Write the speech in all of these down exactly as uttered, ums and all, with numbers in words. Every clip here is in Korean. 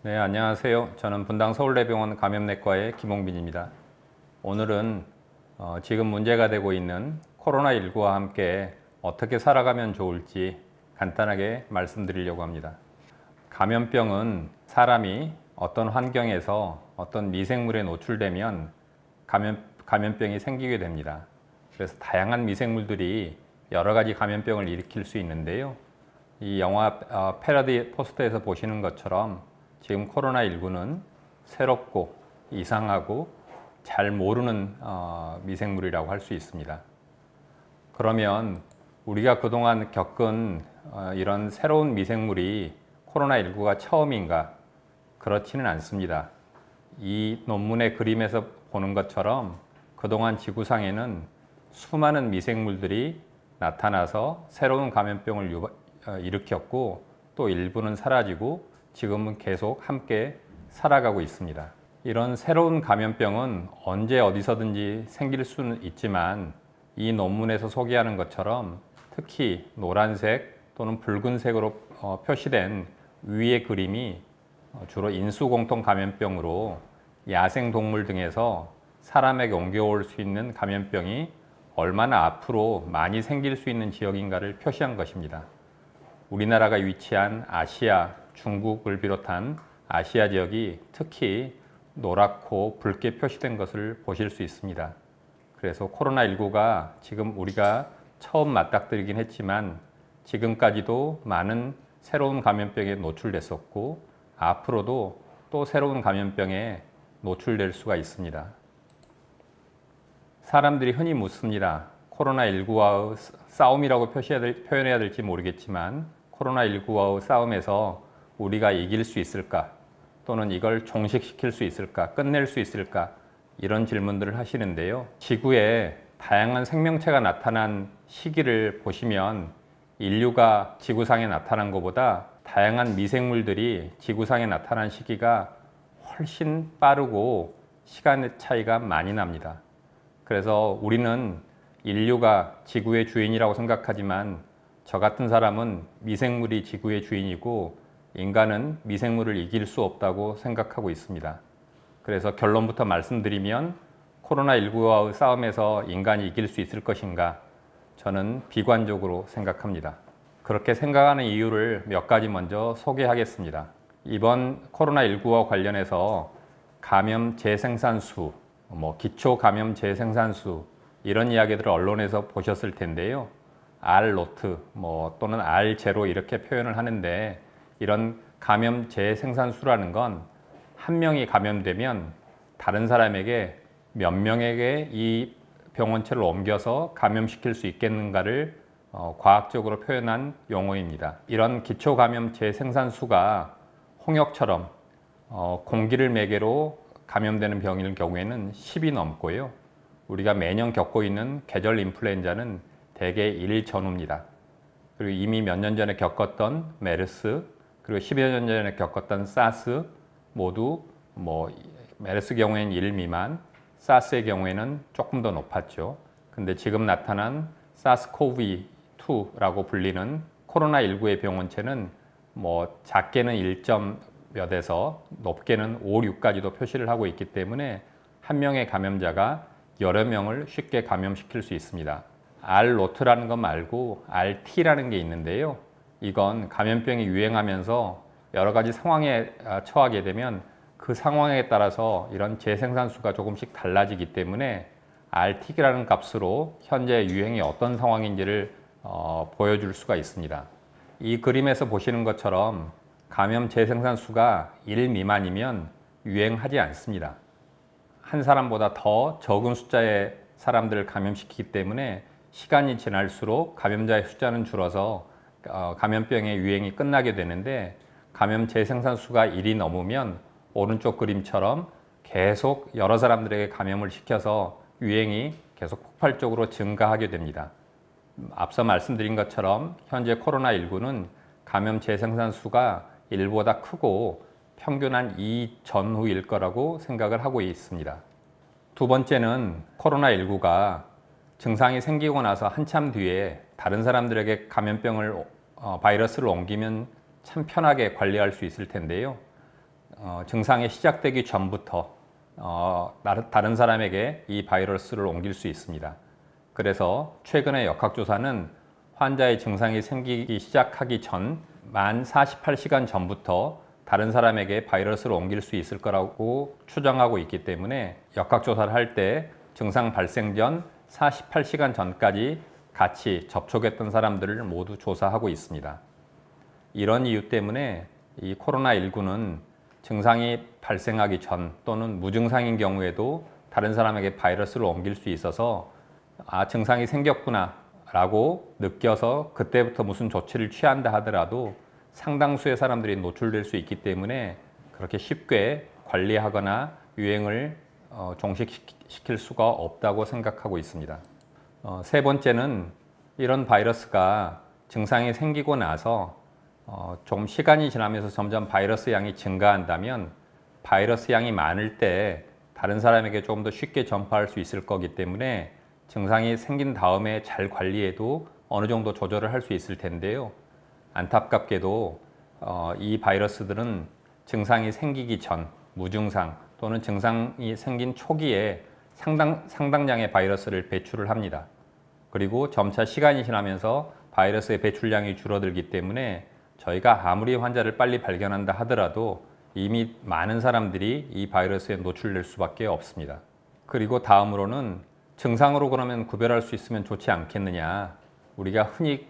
네, 안녕하세요. 저는 분당 서울대병원 감염내과의 김홍빈입니다. 오늘은 어, 지금 문제가 되고 있는 코로나 일구와 함께 어떻게 살아가면 좋을지 간단하게 말씀드리려고 합니다. 감염병은 사람이 어떤 환경에서 어떤 미생물에 노출되면 감염, 감염병이 생기게 됩니다. 그래서 다양한 미생물들이 여러 가지 감염병을 일으킬 수 있는데요. 이 영화 어, 패러디 포스터에서 보시는 것처럼 지금 코로나 일구는 새롭고 이상하고 잘 모르는 어, 미생물이라고 할 수 있습니다. 그러면 우리가 그동안 겪은 어, 이런 새로운 미생물이 코로나 일구가 처음인가? 그렇지는 않습니다. 이 논문의 그림에서 보는 것처럼 그동안 지구상에는 수많은 미생물들이 나타나서 새로운 감염병을 유, 어, 일으켰고 또 일부는 사라지고 지금은 계속 함께 살아가고 있습니다. 이런 새로운 감염병은 언제 어디서든지 생길 수는 있지만 이 논문에서 소개하는 것처럼 특히 노란색 또는 붉은색으로 어, 표시된 위의 그림이 주로 인수공통 감염병으로 야생동물 등에서 사람에게 옮겨올 수 있는 감염병이 얼마나 앞으로 많이 생길 수 있는 지역인가를 표시한 것입니다. 우리나라가 위치한 아시아, 중국을 비롯한 아시아 지역이 특히 노랗고 붉게 표시된 것을 보실 수 있습니다. 그래서 코로나 일구가 지금 우리가 처음 맞닥뜨리긴 했지만 지금까지도 많은 새로운 감염병에 노출됐었고 앞으로도 또 새로운 감염병에 노출될 수가 있습니다. 사람들이 흔히 묻습니다. 코로나 일구와의 싸움이라고 표시해야 될, 표현해야 될지 모르겠지만 코로나 일구와의 싸움에서 우리가 이길 수 있을까? 또는 이걸 종식시킬 수 있을까? 끝낼 수 있을까? 이런 질문들을 하시는데요. 지구에 다양한 생명체가 나타난 시기를 보시면 인류가 지구상에 나타난 것보다 다양한 미생물들이 지구상에 나타난 시기가 훨씬 빠르고 시간의 차이가 많이 납니다. 그래서 우리는 인류가 지구의 주인이라고 생각하지만 저 같은 사람은 미생물이 지구의 주인이고 인간은 미생물을 이길 수 없다고 생각하고 있습니다. 그래서 결론부터 말씀드리면 코로나 일구와의 싸움에서 인간이 이길 수 있을 것인가? 저는 비관적으로 생각합니다. 그렇게 생각하는 이유를 몇 가지 먼저 소개하겠습니다. 이번 코로나 일구와 관련해서 감염 재생산수, 뭐 기초 감염 재생산수 이런 이야기들을 언론에서 보셨을 텐데요. 알 노트 뭐 또는 알 제로 이렇게 표현을 하는데 이런 감염 재생산수라는 건 한 명이 감염되면 다른 사람에게 몇 명에게 이 병원체를 옮겨서 감염시킬 수 있겠는가를 어, 과학적으로 표현한 용어입니다. 이런 기초 감염 재생산수가 홍역처럼 어, 공기를 매개로 감염되는 병일 경우에는 십이 넘고요. 우리가 매년 겪고 있는 계절 인플루엔자는 대개 일 전후입니다. 그리고 이미 몇 년 전에 겪었던 메르스, 그리고 십여 년 전에 겪었던 사스 모두 뭐 메르스 경우에는 일 미만, 사스의 경우에는 조금 더 높았죠. 근데 지금 나타난 사스코브이 투라고 불리는 코로나 일구의 병원체는 뭐 작게는 일 점 몇에서 높게는 오, 육까지도 표시를 하고 있기 때문에 한 명의 감염자가 여러 명을 쉽게 감염시킬 수 있습니다. 알 노트라는 것 말고 알 티라는 게 있는데요. 이건 감염병이 유행하면서 여러 가지 상황에 처하게 되면 그 상황에 따라서 이런 재생산수가 조금씩 달라지기 때문에 알 티라는 값으로 현재 유행이 어떤 상황인지를 어, 보여줄 수가 있습니다. 이 그림에서 보시는 것처럼 감염 재생산수가 일 미만이면 유행하지 않습니다. 한 사람보다 더 적은 숫자의 사람들을 감염시키기 때문에 시간이 지날수록 감염자의 숫자는 줄어서 어, 감염병의 유행이 끝나게 되는데 감염 재생산수가 일이 넘으면 오른쪽 그림처럼 계속 여러 사람들에게 감염을 시켜서 유행이 계속 폭발적으로 증가하게 됩니다. 앞서 말씀드린 것처럼 현재 코로나 일구는 감염 재생산수가 일보다 크고 평균 한 이 전후일 거라고 생각을 하고 있습니다. 두 번째는 코로나 일구가 증상이 생기고 나서 한참 뒤에 다른 사람들에게 감염병을 어, 바이러스를 옮기면 참 편하게 관리할 수 있을 텐데요. 어, 증상이 시작되기 전부터 어, 다른 사람에게 이 바이러스를 옮길 수 있습니다. 그래서 최근의 역학조사는 환자의 증상이 생기기 시작하기 전 만 사십팔 시간 전부터 다른 사람에게 바이러스를 옮길 수 있을 거라고 추정하고 있기 때문에 역학조사를 할 때 증상 발생 전 사십팔 시간 전까지 같이 접촉했던 사람들을 모두 조사하고 있습니다. 이런 이유 때문에 이 코로나십구는 증상이 발생하기 전 또는 무증상인 경우에도 다른 사람에게 바이러스를 옮길 수 있어서 아, 증상이 생겼구나 라고 느껴서 그때부터 무슨 조치를 취한다 하더라도 상당수의 사람들이 노출될 수 있기 때문에 그렇게 쉽게 관리하거나 유행을 어, 종식시킬 수가 없다고 생각하고 있습니다. 어, 세 번째는 이런 바이러스가 증상이 생기고 나서 어, 좀 시간이 지나면서 점점 바이러스 양이 증가한다면 바이러스 양이 많을 때 다른 사람에게 조금 더 쉽게 전파할 수 있을 거기 때문에 증상이 생긴 다음에 잘 관리해도 어느 정도 조절을 할 수 있을 텐데요. 안타깝게도 어, 이 바이러스들은 증상이 생기기 전, 무증상 또는 증상이 생긴 초기에 상당, 상당량의 바이러스를 배출을 합니다. 그리고 점차 시간이 지나면서 바이러스의 배출량이 줄어들기 때문에 저희가 아무리 환자를 빨리 발견한다 하더라도 이미 많은 사람들이 이 바이러스에 노출될 수밖에 없습니다. 그리고 다음으로는 증상으로 그러면 구별할 수 있으면 좋지 않겠느냐. 우리가 흔히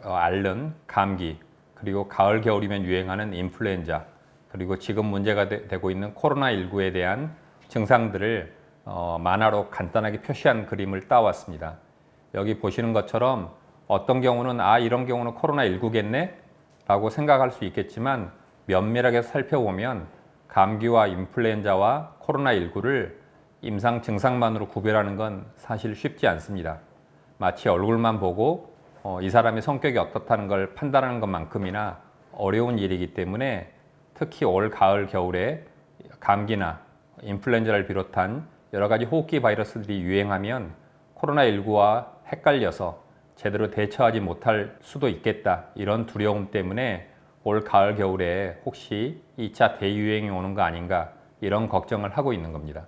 앓는 감기, 그리고 가을, 겨울이면 유행하는 인플루엔자, 그리고 지금 문제가 되, 되고 있는 코로나십구에 대한 증상들을 어, 만화로 간단하게 표시한 그림을 따왔습니다. 여기 보시는 것처럼 어떤 경우는 아 이런 경우는 코로나십구겠네 라고 생각할 수 있겠지만 면밀하게 살펴보면 감기와 인플루엔자와 코로나십구를 임상 증상만으로 구별하는 건 사실 쉽지 않습니다. 마치 얼굴만 보고 어, 이 사람의 성격이 어떻다는 걸 판단하는 것만큼이나 어려운 일이기 때문에 특히 올 가을, 겨울에 감기나 인플루엔자를 비롯한 여러 가지 호흡기 바이러스들이 유행하면 코로나십구와 헷갈려서 제대로 대처하지 못할 수도 있겠다. 이런 두려움 때문에 올 가을, 겨울에 혹시 이 차 대유행이 오는 거 아닌가 이런 걱정을 하고 있는 겁니다.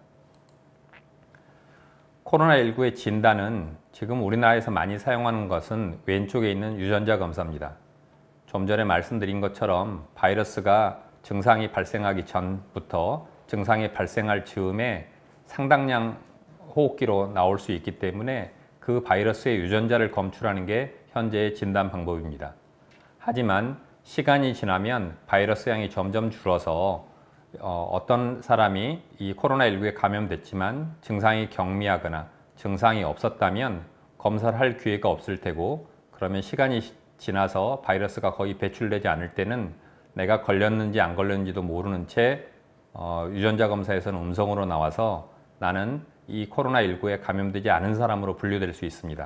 코로나십구의 진단은 지금 우리나라에서 많이 사용하는 것은 왼쪽에 있는 유전자 검사입니다. 좀 전에 말씀드린 것처럼 바이러스가 증상이 발생하기 전부터 증상이 발생할 즈음에 상당량 호흡기로 나올 수 있기 때문에 그 바이러스의 유전자를 검출하는 게 현재의 진단 방법입니다. 하지만 시간이 지나면 바이러스 양이 점점 줄어서 어, 어떤 사람이 이 코로나십구에 감염됐지만 증상이 경미하거나 증상이 없었다면 검사를 할 기회가 없을 테고 그러면 시간이 지나서 바이러스가 거의 배출되지 않을 때는 내가 걸렸는지 안 걸렸는지도 모르는 채 어, 유전자 검사에서는 음성으로 나와서 나는 이 코로나십구에 감염되지 않은 사람으로 분류될 수 있습니다.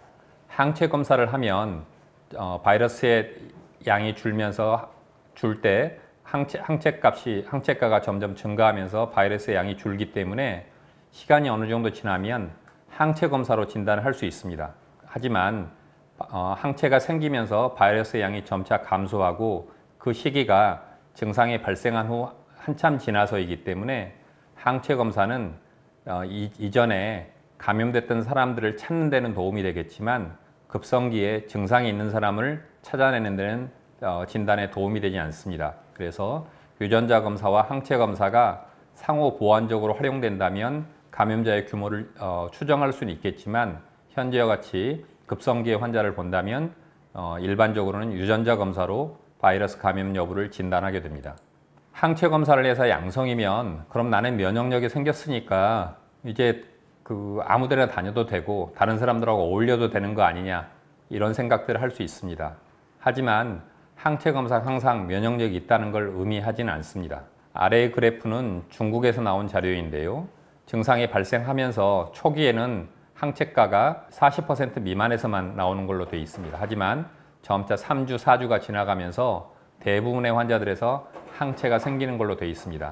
항체 검사를 하면 어, 바이러스의 양이 줄면서 줄 때 항체, 항체 값이, 항체가가 점점 증가하면서 바이러스의 양이 줄기 때문에 시간이 어느 정도 지나면 항체 검사로 진단을 할 수 있습니다. 하지만 어, 항체가 생기면서 바이러스의 양이 점차 감소하고 그 시기가 증상이 발생한 후 한참 지나서이기 때문에 항체 검사는 어, 이, 이전에 감염됐던 사람들을 찾는 데는 도움이 되겠지만 급성기에 증상이 있는 사람을 찾아내는 데는 어, 진단에 도움이 되지 않습니다. 그래서 유전자 검사와 항체 검사가 상호 보완적으로 활용된다면 감염자의 규모를 어, 추정할 수는 있겠지만 현재와 같이 급성기의 환자를 본다면 어, 일반적으로는 유전자 검사로 바이러스 감염 여부를 진단하게 됩니다. 항체 검사를 해서 양성이면 그럼 나는 면역력이 생겼으니까 이제 그 아무 데나 다녀도 되고 다른 사람들하고 어울려도 되는 거 아니냐 이런 생각들을 할 수 있습니다. 하지만 항체 검사 항상 면역력이 있다는 걸 의미하지는 않습니다. 아래의 그래프는 중국에서 나온 자료인데요. 증상이 발생하면서 초기에는 항체가가 사십 퍼센트 미만에서만 나오는 걸로 되어 있습니다. 하지만 점차 삼 주, 사 주가 지나가면서 대부분의 환자들에서 항체가 생기는 걸로 되어 있습니다.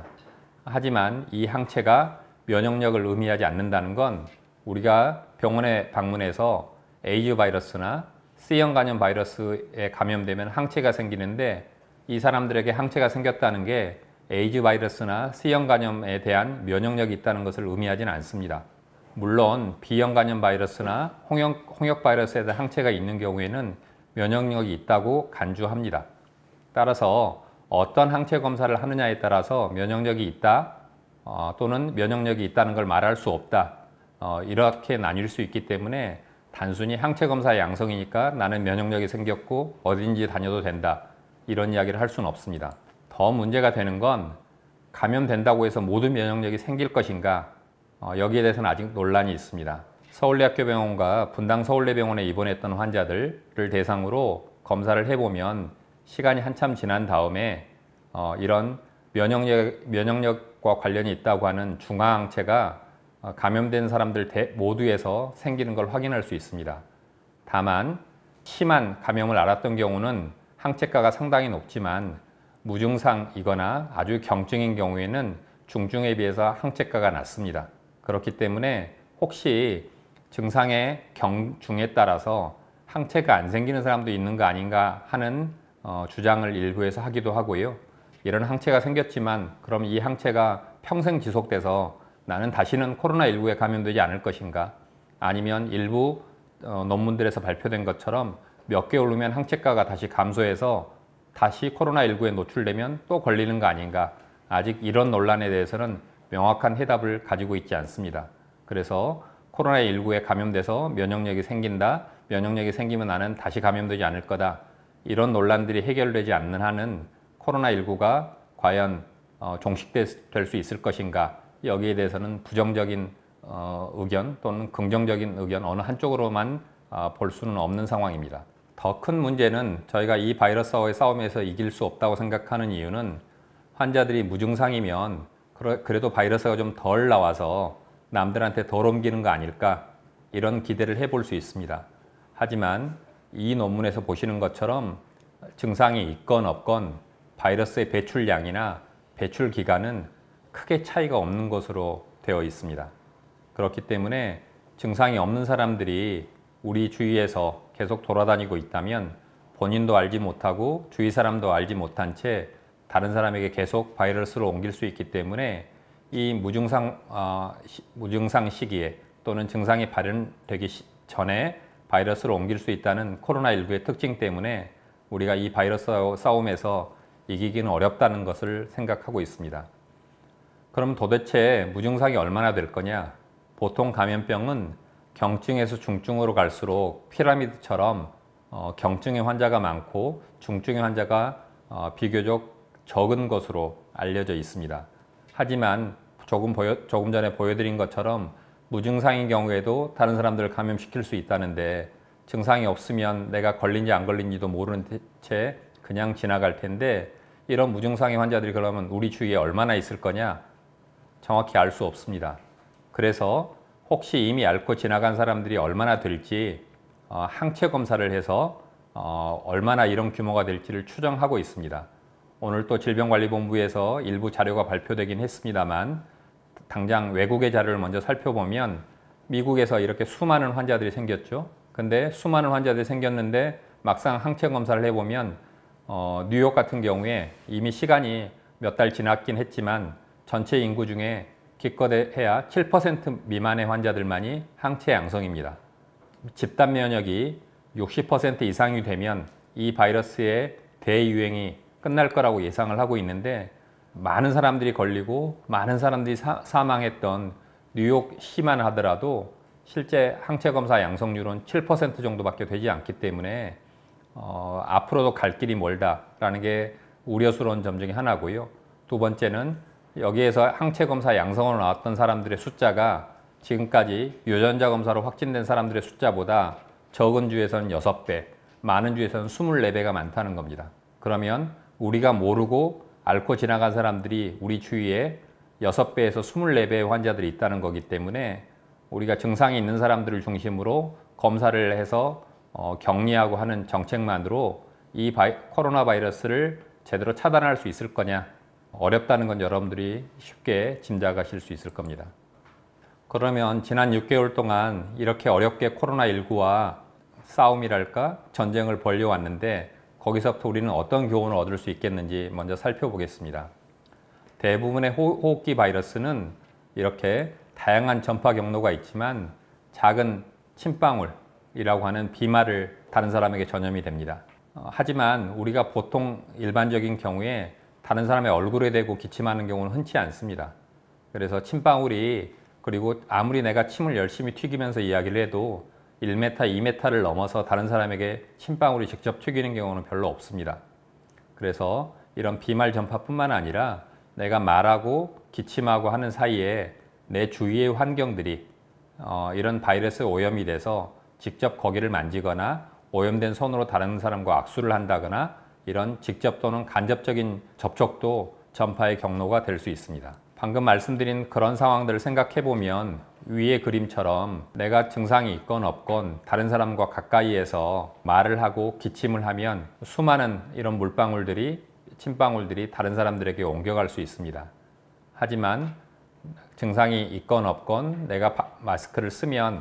하지만 이 항체가 면역력을 의미하지 않는다는 건 우리가 병원에 방문해서 에이즈 바이러스나 C형 간염 바이러스에 감염되면 항체가 생기는데 이 사람들에게 항체가 생겼다는 게 에이즈 바이러스나 C형 간염에 대한 면역력이 있다는 것을 의미하지는 않습니다. 물론 B형 간염 바이러스나 홍역, 홍역 바이러스에 대한 항체가 있는 경우에는 면역력이 있다고 간주합니다. 따라서 어떤 항체 검사를 하느냐에 따라서 면역력이 있다 어, 또는 면역력이 있다는 걸 말할 수 없다 어, 이렇게 나뉠 수 있기 때문에 단순히 항체 검사의 양성이니까 나는 면역력이 생겼고 어딘지 다녀도 된다 이런 이야기를 할 수는 없습니다. 더 문제가 되는 건 감염된다고 해서 모든 면역력이 생길 것인가 어, 여기에 대해서는 아직 논란이 있습니다. 서울대학교병원과 분당 서울대병원에 입원했던 환자들을 대상으로 검사를 해보면 시간이 한참 지난 다음에 어, 이런 면역력, 면역력과 관련이 있다고 하는 중화항체가 어, 감염된 사람들 대, 모두에서 생기는 걸 확인할 수 있습니다. 다만 심한 감염을 앓았던 경우는 항체가가 상당히 높지만 무증상이거나 아주 경증인 경우에는 중증에 비해서 항체가가 낮습니다. 그렇기 때문에 혹시 증상의 경중에 따라서 항체가 안 생기는 사람도 있는 거 아닌가 하는 어, 주장을 일부에서 하기도 하고요. 이런 항체가 생겼지만 그럼 이 항체가 평생 지속돼서 나는 다시는 코로나십구에 감염되지 않을 것인가 아니면 일부 어, 논문들에서 발표된 것처럼 몇 개월 후면 항체가가 다시 감소해서 다시 코로나십구에 노출되면 또 걸리는 거 아닌가 아직 이런 논란에 대해서는 명확한 해답을 가지고 있지 않습니다. 그래서 코로나십구에 감염돼서 면역력이 생긴다, 면역력이 생기면 나는 다시 감염되지 않을 거다 이런 논란들이 해결되지 않는 한은 코로나십구가 과연 어, 종식될 수 있을 것인가 여기에 대해서는 부정적인 어, 의견 또는 긍정적인 의견 어느 한쪽으로만 어, 볼 수는 없는 상황입니다. 더 큰 문제는 저희가 이 바이러스와의 싸움에서 이길 수 없다고 생각하는 이유는 환자들이 무증상이면 그래도 바이러스가 좀 덜 나와서 남들한테 덜 옮기는 거 아닐까 이런 기대를 해볼 수 있습니다. 하지만 이 논문에서 보시는 것처럼 증상이 있건 없건 바이러스의 배출량이나 배출 기간은 크게 차이가 없는 것으로 되어 있습니다. 그렇기 때문에 증상이 없는 사람들이 우리 주위에서 계속 돌아다니고 있다면 본인도 알지 못하고 주위 사람도 알지 못한 채 다른 사람에게 계속 바이러스를 옮길 수 있기 때문에 이 무증상, 어, 시, 무증상 시기에 또는 증상이 발현되기 시, 전에 바이러스를 옮길 수 있다는 코로나십구의 특징 때문에 우리가 이 바이러스와 싸움에서 이기기는 어렵다는 것을 생각하고 있습니다. 그럼 도대체 무증상이 얼마나 될 거냐? 보통 감염병은 경증에서 중증으로 갈수록 피라미드처럼 어, 경증의 환자가 많고 중증의 환자가 어, 비교적 적은 것으로 알려져 있습니다. 하지만 조금, 보여, 조금 전에 보여드린 것처럼 무증상인 경우에도 다른 사람들을 감염시킬 수 있다는데 증상이 없으면 내가 걸린지 안 걸린지도 모르는 채 그냥 지나갈 텐데 이런 무증상의 환자들이 그러면 우리 주위에 얼마나 있을 거냐? 정확히 알 수 없습니다. 그래서 혹시 이미 앓고 지나간 사람들이 얼마나 될지 어, 항체 검사를 해서 어, 얼마나 이런 규모가 될지를 추정하고 있습니다. 오늘 또 질병관리본부에서 일부 자료가 발표되긴 했습니다만 당장 외국의 자료를 먼저 살펴보면 미국에서 이렇게 수많은 환자들이 생겼죠. 근데 수많은 환자들이 생겼는데 막상 항체 검사를 해보면 어, 뉴욕 같은 경우에 이미 시간이 몇 달 지났긴 했지만 전체 인구 중에 기껏해야 칠 퍼센트 미만의 환자들만이 항체 양성입니다. 집단 면역이 육십 퍼센트 이상이 되면 이 바이러스의 대유행이 끝날 거라고 예상을 하고 있는데 많은 사람들이 걸리고 많은 사람들이 사, 사망했던 뉴욕시만 하더라도 실제 항체 검사 양성률은 칠 퍼센트 정도밖에 되지 않기 때문에 어, 앞으로도 갈 길이 멀다라는 게 우려스러운 점 중에 하나고요. 두 번째는 여기에서 항체 검사 양성으로 나왔던 사람들의 숫자가 지금까지 유전자 검사로 확진된 사람들의 숫자보다 적은 주에서는 여섯 배, 많은 주에서는 이십사 배가 많다는 겁니다. 그러면 우리가 모르고 앓고 지나간 사람들이 우리 주위에 여섯 배에서 이십사 배의 환자들이 있다는 거기 때문에 우리가 증상이 있는 사람들을 중심으로 검사를 해서 어, 격리하고 하는 정책만으로 이 바이, 코로나 바이러스를 제대로 차단할 수 있을 거냐? 어렵다는 건 여러분들이 쉽게 짐작하실 수 있을 겁니다. 그러면 지난 육 개월 동안 이렇게 어렵게 코로나십구와 싸움이랄까 전쟁을 벌여왔는데 거기서부터 우리는 어떤 교훈을 얻을 수 있겠는지 먼저 살펴보겠습니다. 대부분의 호흡기 바이러스는 이렇게 다양한 전파 경로가 있지만 작은 침방울이라고 하는 비말을 다른 사람에게 전염이 됩니다. 어, 하지만 우리가 보통 일반적인 경우에 다른 사람의 얼굴에 대고 기침하는 경우는 흔치 않습니다. 그래서 침방울이, 그리고 아무리 내가 침을 열심히 튀기면서 이야기를 해도 일 미터, 이 미터를 넘어서 다른 사람에게 침방울이 직접 튀기는 경우는 별로 없습니다. 그래서 이런 비말 전파뿐만 아니라 내가 말하고 기침하고 하는 사이에 내 주위의 환경들이 어, 이런 바이러스 오염이 돼서 직접 거기를 만지거나 오염된 손으로 다른 사람과 악수를 한다거나 이런 직접 또는 간접적인 접촉도 전파의 경로가 될 수 있습니다. 방금 말씀드린 그런 상황들을 생각해 보면 위의 그림처럼 내가 증상이 있건 없건 다른 사람과 가까이에서 말을 하고 기침을 하면 수많은 이런 물방울들이, 침방울들이 다른 사람들에게 옮겨갈 수 있습니다. 하지만 증상이 있건 없건 내가 바, 마스크를 쓰면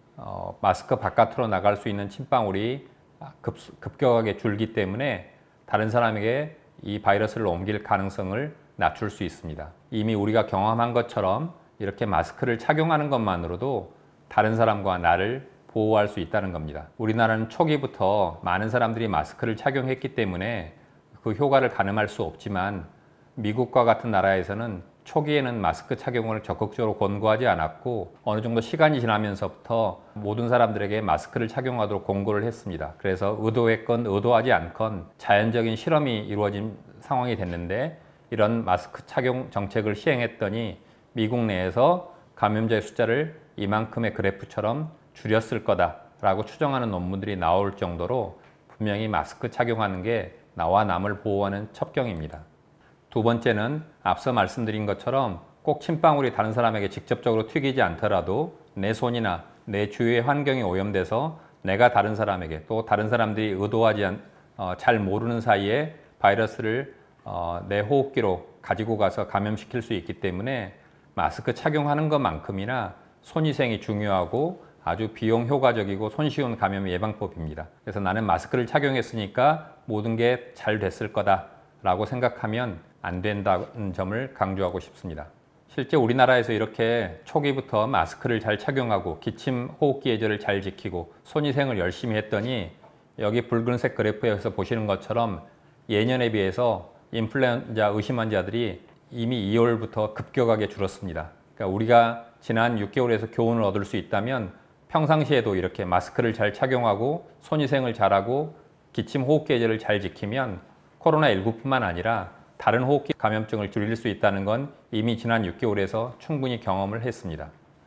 어, 마스크 바깥으로 나갈 수 있는 침방울이 급, 급격하게 줄기 때문에 다른 사람에게 이 바이러스를 옮길 가능성을 낮출 수 있습니다. 이미 우리가 경험한 것처럼 이렇게 마스크를 착용하는 것만으로도 다른 사람과 나를 보호할 수 있다는 겁니다. 우리나라는 초기부터 많은 사람들이 마스크를 착용했기 때문에 그 효과를 가늠할 수 없지만 미국과 같은 나라에서는 초기에는 마스크 착용을 적극적으로 권고하지 않았고 어느 정도 시간이 지나면서부터 모든 사람들에게 마스크를 착용하도록 권고를 했습니다. 그래서 의도했건 의도하지 않건 자연적인 실험이 이루어진 상황이 됐는데 이런 마스크 착용 정책을 시행했더니 미국 내에서 감염자의 숫자를 이만큼의 그래프처럼 줄였을 거다라고 추정하는 논문들이 나올 정도로 분명히 마스크 착용하는 게 나와 남을 보호하는 첩경입니다. 두 번째는 앞서 말씀드린 것처럼 꼭 침방울이 다른 사람에게 직접적으로 튀기지 않더라도 내 손이나 내 주위의 환경이 오염돼서 내가 다른 사람에게, 또 다른 사람들이 의도하지 않, 어, 잘 모르는 사이에 바이러스를 어, 내 호흡기로 가지고 가서 감염시킬 수 있기 때문에 마스크 착용하는 것만큼이나 손위생이 중요하고 아주 비용 효과적이고 손쉬운 감염 예방법입니다. 그래서 나는 마스크를 착용했으니까 모든 게 잘 됐을 거다라고 생각하면 안 된다는 점을 강조하고 싶습니다. 실제 우리나라에서 이렇게 초기부터 마스크를 잘 착용하고 기침, 호흡기 예절을 잘 지키고 손위생을 열심히 했더니 여기 붉은색 그래프에서 보시는 것처럼 예년에 비해서 인플루엔자 의심 환자들이 이미 이월부터 급격하게 줄었습니다. 그러니까 우리가 지난 육 개월에서 교훈을 얻을 수 있다면 평상시에도 이렇게 마스크를 잘 착용하고 손위생을 잘하고 기침, 호흡기 예절을 잘 지키면 코로나십구뿐만 아니라 다른 호흡기 감염증을 줄일 수 있다는 건 이미 지난 육 개월에서 충분히 경험을 했습니다.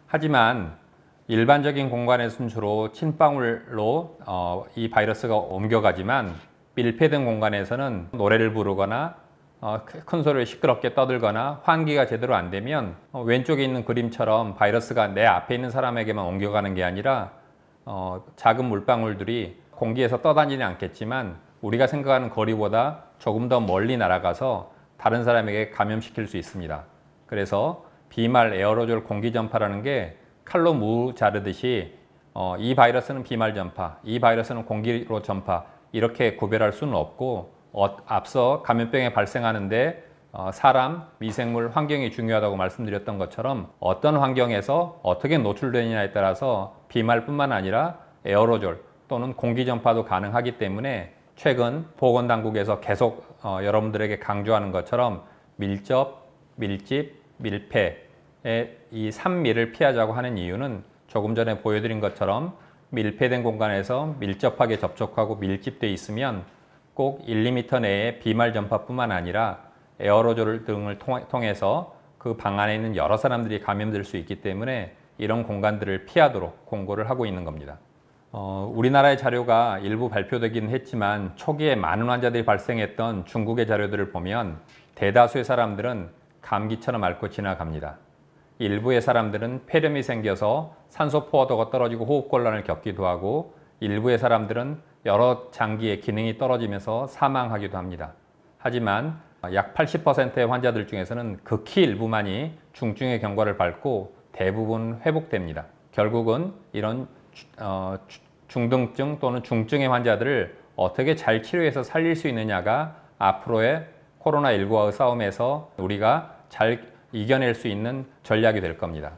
하지만 일반적인 공간에서는 주로 침방울로 어, 이 바이러스가 옮겨가지만 밀폐된 공간에서는 노래를 부르거나 어, 큰 소리를 시끄럽게 떠들거나 환기가 제대로 안 되면 어, 왼쪽에 있는 그림처럼 바이러스가 내 앞에 있는 사람에게만 옮겨가는 게 아니라 어, 작은 물방울들이 공기에서 떠다니지 않겠지만 우리가 생각하는 거리보다 조금 더 멀리 날아가서 다른 사람에게 감염시킬 수 있습니다. 그래서 비말 에어로졸 공기 전파라는 게 칼로 무 자르듯이 어, 이 바이러스는 비말 전파, 이 바이러스는 공기로 전파 이렇게 구별할 수는 없고 어, 앞서 감염병이 발생하는데 어, 사람, 미생물, 환경이 중요하다고 말씀드렸던 것처럼 어떤 환경에서 어떻게 노출되느냐에 따라서 비말뿐만 아니라 에어로졸 또는 공기 전파도 가능하기 때문에 최근 보건당국에서 계속 어, 여러분들에게 강조하는 것처럼 밀접, 밀집, 밀폐의 이 삼밀을 피하자고 하는 이유는 조금 전에 보여드린 것처럼 밀폐된 공간에서 밀접하게 접촉하고 밀집되어 있으면 꼭 일, 이 미터 내에 비말 전파뿐만 아니라 에어로졸 등을 통해서 그 방 안에 있는 여러 사람들이 감염될 수 있기 때문에 이런 공간들을 피하도록 공고를 하고 있는 겁니다. 어, 우리나라의 자료가 일부 발표되긴 했지만 초기에 많은 환자들이 발생했던 중국의 자료들을 보면 대다수의 사람들은 감기처럼 앓고 지나갑니다. 일부의 사람들은 폐렴이 생겨서 산소 포화도가 떨어지고 호흡곤란을 겪기도 하고 일부의 사람들은 여러 장기의 기능이 떨어지면서 사망하기도 합니다. 하지만 약 팔십 퍼센트의 환자들 중에서는 극히 일부만이 중증의 경과를 밟고 대부분 회복됩니다. 결국은 이런 어, 중등증 또는 중증의 환자들을 어떻게 잘 치료해서 살릴 수 있느냐가 앞으로의 코로나십구와의 싸움에서 우리가 잘 이겨낼 수 있는 전략이 될 겁니다.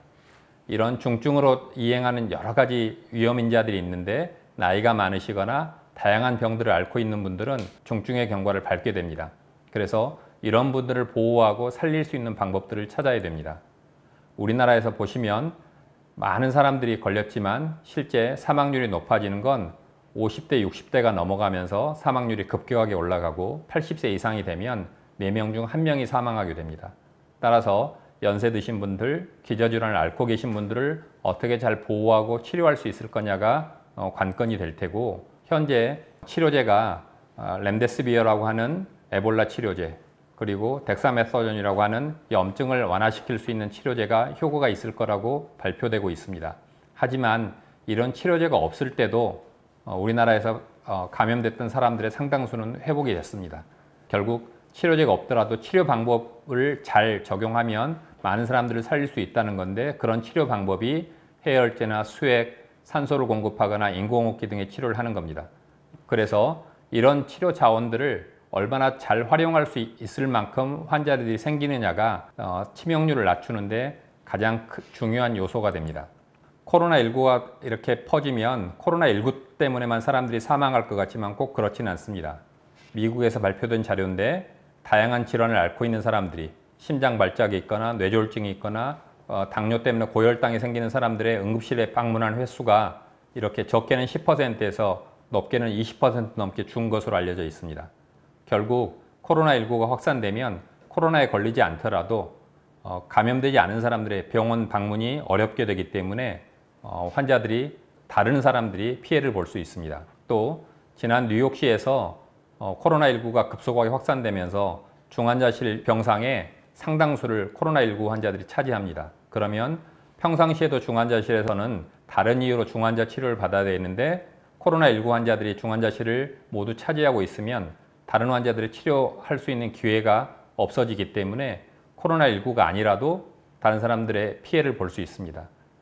이런 중증으로 이행하는 여러 가지 위험 인자들이 있는데 나이가 많으시거나 다양한 병들을 앓고 있는 분들은 중증의 경과를 밟게 됩니다. 그래서 이런 분들을 보호하고 살릴 수 있는 방법들을 찾아야 됩니다. 우리나라에서 보시면 많은 사람들이 걸렸지만 실제 사망률이 높아지는 건 오십 대, 육십 대가 넘어가면서 사망률이 급격하게 올라가고 팔십 세 이상이 되면 네 명 중 한 명이 사망하게 됩니다. 따라서 연세 드신 분들, 기저질환을 앓고 계신 분들을 어떻게 잘 보호하고 치료할 수 있을 거냐가 관건이 될 테고, 현재 치료제가 렘데시비어라고 하는 에볼라 치료제, 그리고 덱사메서존이라고 하는 염증을 완화시킬 수 있는 치료제가 효과가 있을 거라고 발표되고 있습니다. 하지만 이런 치료제가 없을 때도 우리나라에서 감염됐던 사람들의 상당수는 회복이 됐습니다. 결국 치료제가 없더라도 치료 방법을 잘 적용하면 많은 사람들을 살릴 수 있다는 건데, 그런 치료 방법이 해열제나 수액, 산소를 공급하거나 인공호흡기 등의 치료를 하는 겁니다. 그래서 이런 치료 자원들을 얼마나 잘 활용할 수 있을 만큼 환자들이 생기느냐가 치명률을 낮추는데 가장 중요한 요소가 됩니다. 코로나십구가 이렇게 퍼지면 코로나십구 때문에만 사람들이 사망할 것 같지만 꼭 그렇지는 않습니다. 미국에서 발표된 자료인데 다양한 질환을 앓고 있는 사람들이 심장 발작이 있거나 뇌졸중이 있거나 어, 당뇨 때문에 고혈당이 생기는 사람들의 응급실에 방문한 횟수가 이렇게 적게는 십 퍼센트에서 높게는 이십 퍼센트 넘게 준 것으로 알려져 있습니다. 결국 코로나십구가 확산되면 코로나에 걸리지 않더라도 어, 감염되지 않은 사람들의 병원 방문이 어렵게 되기 때문에 어, 환자들이 다른 사람들이 피해를 볼 수 있습니다. 또 지난 뉴욕시에서 어, 코로나십구가 급속하게 확산되면서 중환자실 병상에 상당수를 코로나십구 환자들이 차지합니다. 그러면 평상시에도 중환자실에서는 다른 이유로 중환자 치료를 받아야 되는데 코로나십구 환자들이 중환자실을 모두 차지하고 있으면 다른 환자들을 치료할 수 있는 기회가 없어지기 때문에 코로나십구가 아니라도 다른 사람들의 피해를 볼 수 있습니다.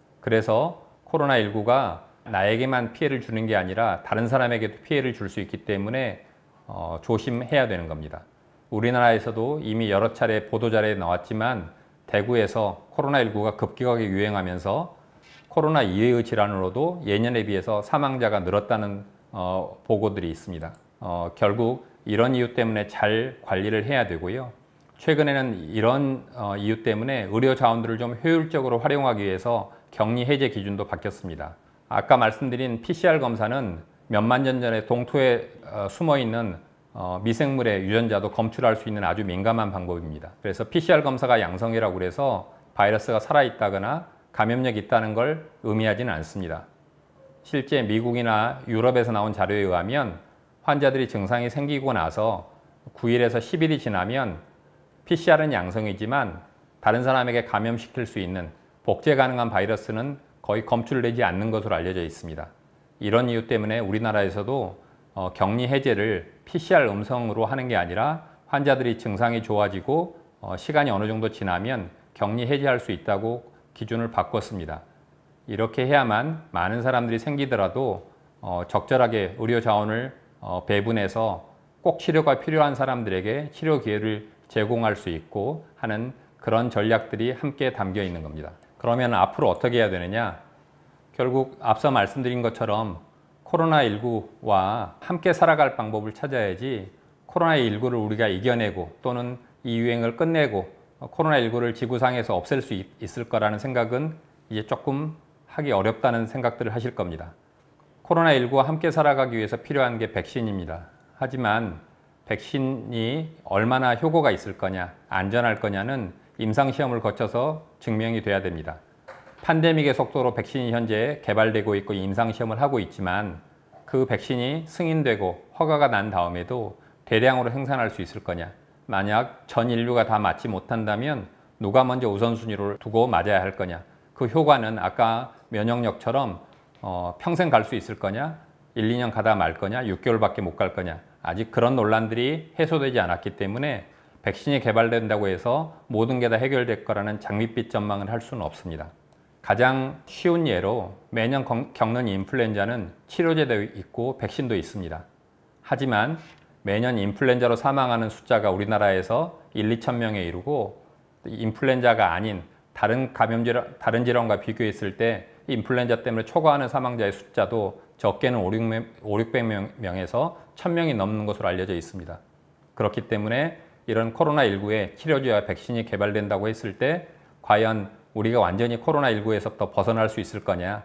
그래서 코로나십구가 나에게만 피해를 주는 게 아니라 다른 사람에게도 피해를 줄 수 있기 때문에 어, 조심해야 되는 겁니다. 우리나라에서도 이미 여러 차례 보도자료에 나왔지만 대구에서 코로나십구가 급격하게 유행하면서 코로나 이외의 질환으로도 예년에 비해서 사망자가 늘었다는 어, 보고들이 있습니다. 어, 결국 이런 이유 때문에 잘 관리를 해야 되고요. 최근에는 이런 어, 이유 때문에 의료 자원들을 좀 효율적으로 활용하기 위해서 격리 해제 기준도 바뀌었습니다. 아까 말씀드린 피씨알 검사는 몇만 년 전에 동토에 어, 숨어있는 어, 미생물의 유전자도 검출할 수 있는 아주 민감한 방법입니다. 그래서 피씨알 검사가 양성이라고 그래서 바이러스가 살아있다거나 감염력이 있다는 걸 의미하지는 않습니다. 실제 미국이나 유럽에서 나온 자료에 의하면 환자들이 증상이 생기고 나서 구 일에서 십 일이 지나면 피씨알은 양성이지만 다른 사람에게 감염시킬 수 있는 복제 가능한 바이러스는 거의 검출되지 않는 것으로 알려져 있습니다. 이런 이유 때문에 우리나라에서도 어, 격리 해제를 피씨알 음성으로 하는 게 아니라 환자들이 증상이 좋아지고 어, 시간이 어느 정도 지나면 격리 해제할 수 있다고 기준을 바꿨습니다. 이렇게 해야만 많은 사람들이 생기더라도 어, 적절하게 의료 자원을 어, 배분해서 꼭 치료가 필요한 사람들에게 치료 기회를 제공할 수 있고 하는 그런 전략들이 함께 담겨 있는 겁니다. 그러면 앞으로 어떻게 해야 되느냐? 결국 앞서 말씀드린 것처럼 코로나십구와 함께 살아갈 방법을 찾아야지 코로나십구를 우리가 이겨내고 또는 이 유행을 끝내고 코로나십구를 지구상에서 없앨 수 있을 거라는 생각은 이제 조금 하기 어렵다는 생각들을 하실 겁니다. 코로나십구와 함께 살아가기 위해서 필요한 게 백신입니다. 하지만 백신이 얼마나 효과가 있을 거냐, 안전할 거냐는 임상시험을 거쳐서 증명이 돼야 됩니다. 팬데믹의 속도로 백신이 현재 개발되고 있고 임상시험을 하고 있지만 그 백신이 승인되고 허가가 난 다음에도 대량으로 생산할 수 있을 거냐, 만약 전 인류가 다 맞지 못한다면 누가 먼저 우선순위를 두고 맞아야 할 거냐, 그 효과는 아까 면역력처럼 어, 평생 갈 수 있을 거냐, 일, 이 년 가다 말 거냐, 육 개월밖에 못 갈 거냐, 아직 그런 논란들이 해소되지 않았기 때문에 백신이 개발된다고 해서 모든 게 다 해결될 거라는 장밋빛 전망을 할 수는 없습니다. 가장 쉬운 예로 매년 겪는 인플루엔자는 치료제도 있고 백신도 있습니다. 하지만 매년 인플루엔자로 사망하는 숫자가 우리나라에서 일, 이천 명에 이르고 인플루엔자가 아닌 다른 감염 질환, 다른 질환과 비교했을 때 인플루엔자 때문에 초과하는 사망자의 숫자도 적게는 오륙백 명에서 천 명이 넘는 것으로 알려져 있습니다. 그렇기 때문에 이런 코로나십구에 치료제와 백신이 개발된다고 했을 때 과연 우리가 완전히 코로나십구에서부터 벗어날 수 있을 거냐,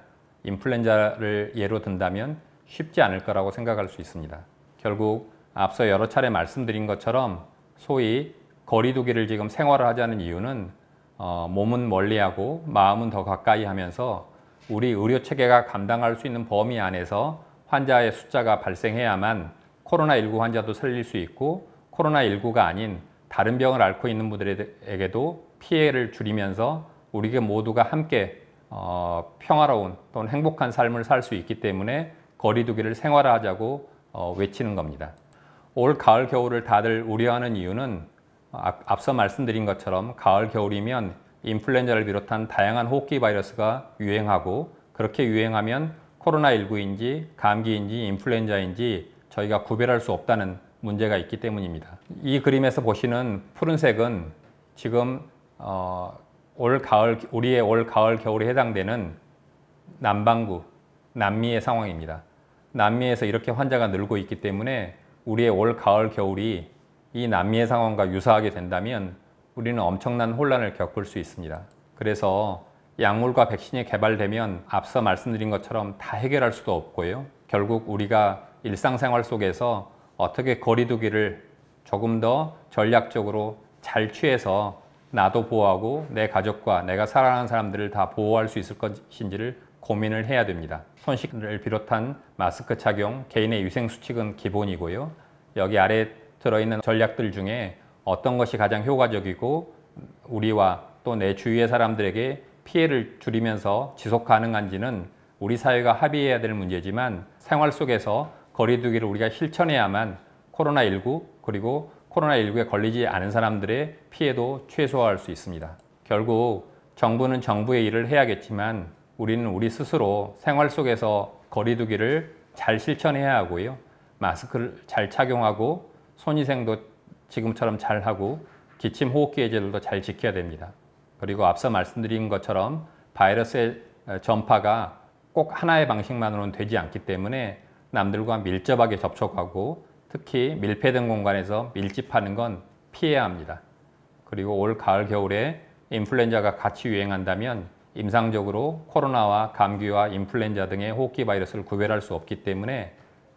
인플루엔자를 예로 든다면 쉽지 않을 거라고 생각할 수 있습니다. 결국 앞서 여러 차례 말씀드린 것처럼 소위 거리 두기를 지금 생활을 하자는 이유는 어, 몸은 멀리하고 마음은 더 가까이 하면서 우리 의료 체계가 감당할 수 있는 범위 안에서 환자의 숫자가 발생해야만 코로나십구 환자도 살릴 수 있고 코로나십구가 아닌 다른 병을 앓고 있는 분들에게도 피해를 줄이면서 우리가 모두가 함께 어, 평화로운 또는 행복한 삶을 살 수 있기 때문에 거리 두기를 생활화하자고 어, 외치는 겁니다. 올 가을 겨울을 다들 우려하는 이유는 앞서 말씀드린 것처럼 가을 겨울이면 인플루엔자를 비롯한 다양한 호흡기 바이러스가 유행하고 그렇게 유행하면 코로나십구인지 감기인지 인플루엔자인지 저희가 구별할 수 없다는 문제가 있기 때문입니다. 이 그림에서 보시는 푸른색은 지금 어, 올 가을, 우리의 올 가을 겨울에 해당되는 남반구, 남미의 상황입니다. 남미에서 이렇게 환자가 늘고 있기 때문에 우리의 올 가을 겨울이 이 남미의 상황과 유사하게 된다면 우리는 엄청난 혼란을 겪을 수 있습니다. 그래서 약물과 백신이 개발되면 앞서 말씀드린 것처럼 다 해결할 수도 없고요. 결국 우리가 일상생활 속에서 어떻게 거리 두기를 조금 더 전략적으로 잘 취해서 나도 보호하고 내 가족과 내가 사랑하는 사람들을 다 보호할 수 있을 것인지를 고민을 해야 됩니다. 손 씻기를 비롯한 마스크 착용, 개인의 위생 수칙은 기본이고요. 여기 아래에 들어있는 전략들 중에 어떤 것이 가장 효과적이고 우리와 또 내 주위의 사람들에게 피해를 줄이면서 지속 가능한지는 우리 사회가 합의해야 될 문제지만 생활 속에서 거리 두기를 우리가 실천해야만 코로나십구 그리고 코로나십구에 걸리지 않은 사람들의 피해도 최소화할 수 있습니다. 결국 정부는 정부의 일을 해야겠지만 우리는 우리 스스로 생활 속에서 거리 두기를 잘 실천해야 하고요. 마스크를 잘 착용하고 손위생도 지금처럼 잘 하고 기침 호흡기 예절도 잘 지켜야 됩니다. 그리고 앞서 말씀드린 것처럼 바이러스의 전파가 꼭 하나의 방식만으로는 되지 않기 때문에 남들과 밀접하게 접촉하고 특히 밀폐된 공간에서 밀집하는 건 피해야 합니다. 그리고 올 가을 겨울에 인플루엔자가 같이 유행한다면 임상적으로 코로나와 감기와 인플루엔자 등의 호흡기 바이러스를 구별할 수 없기 때문에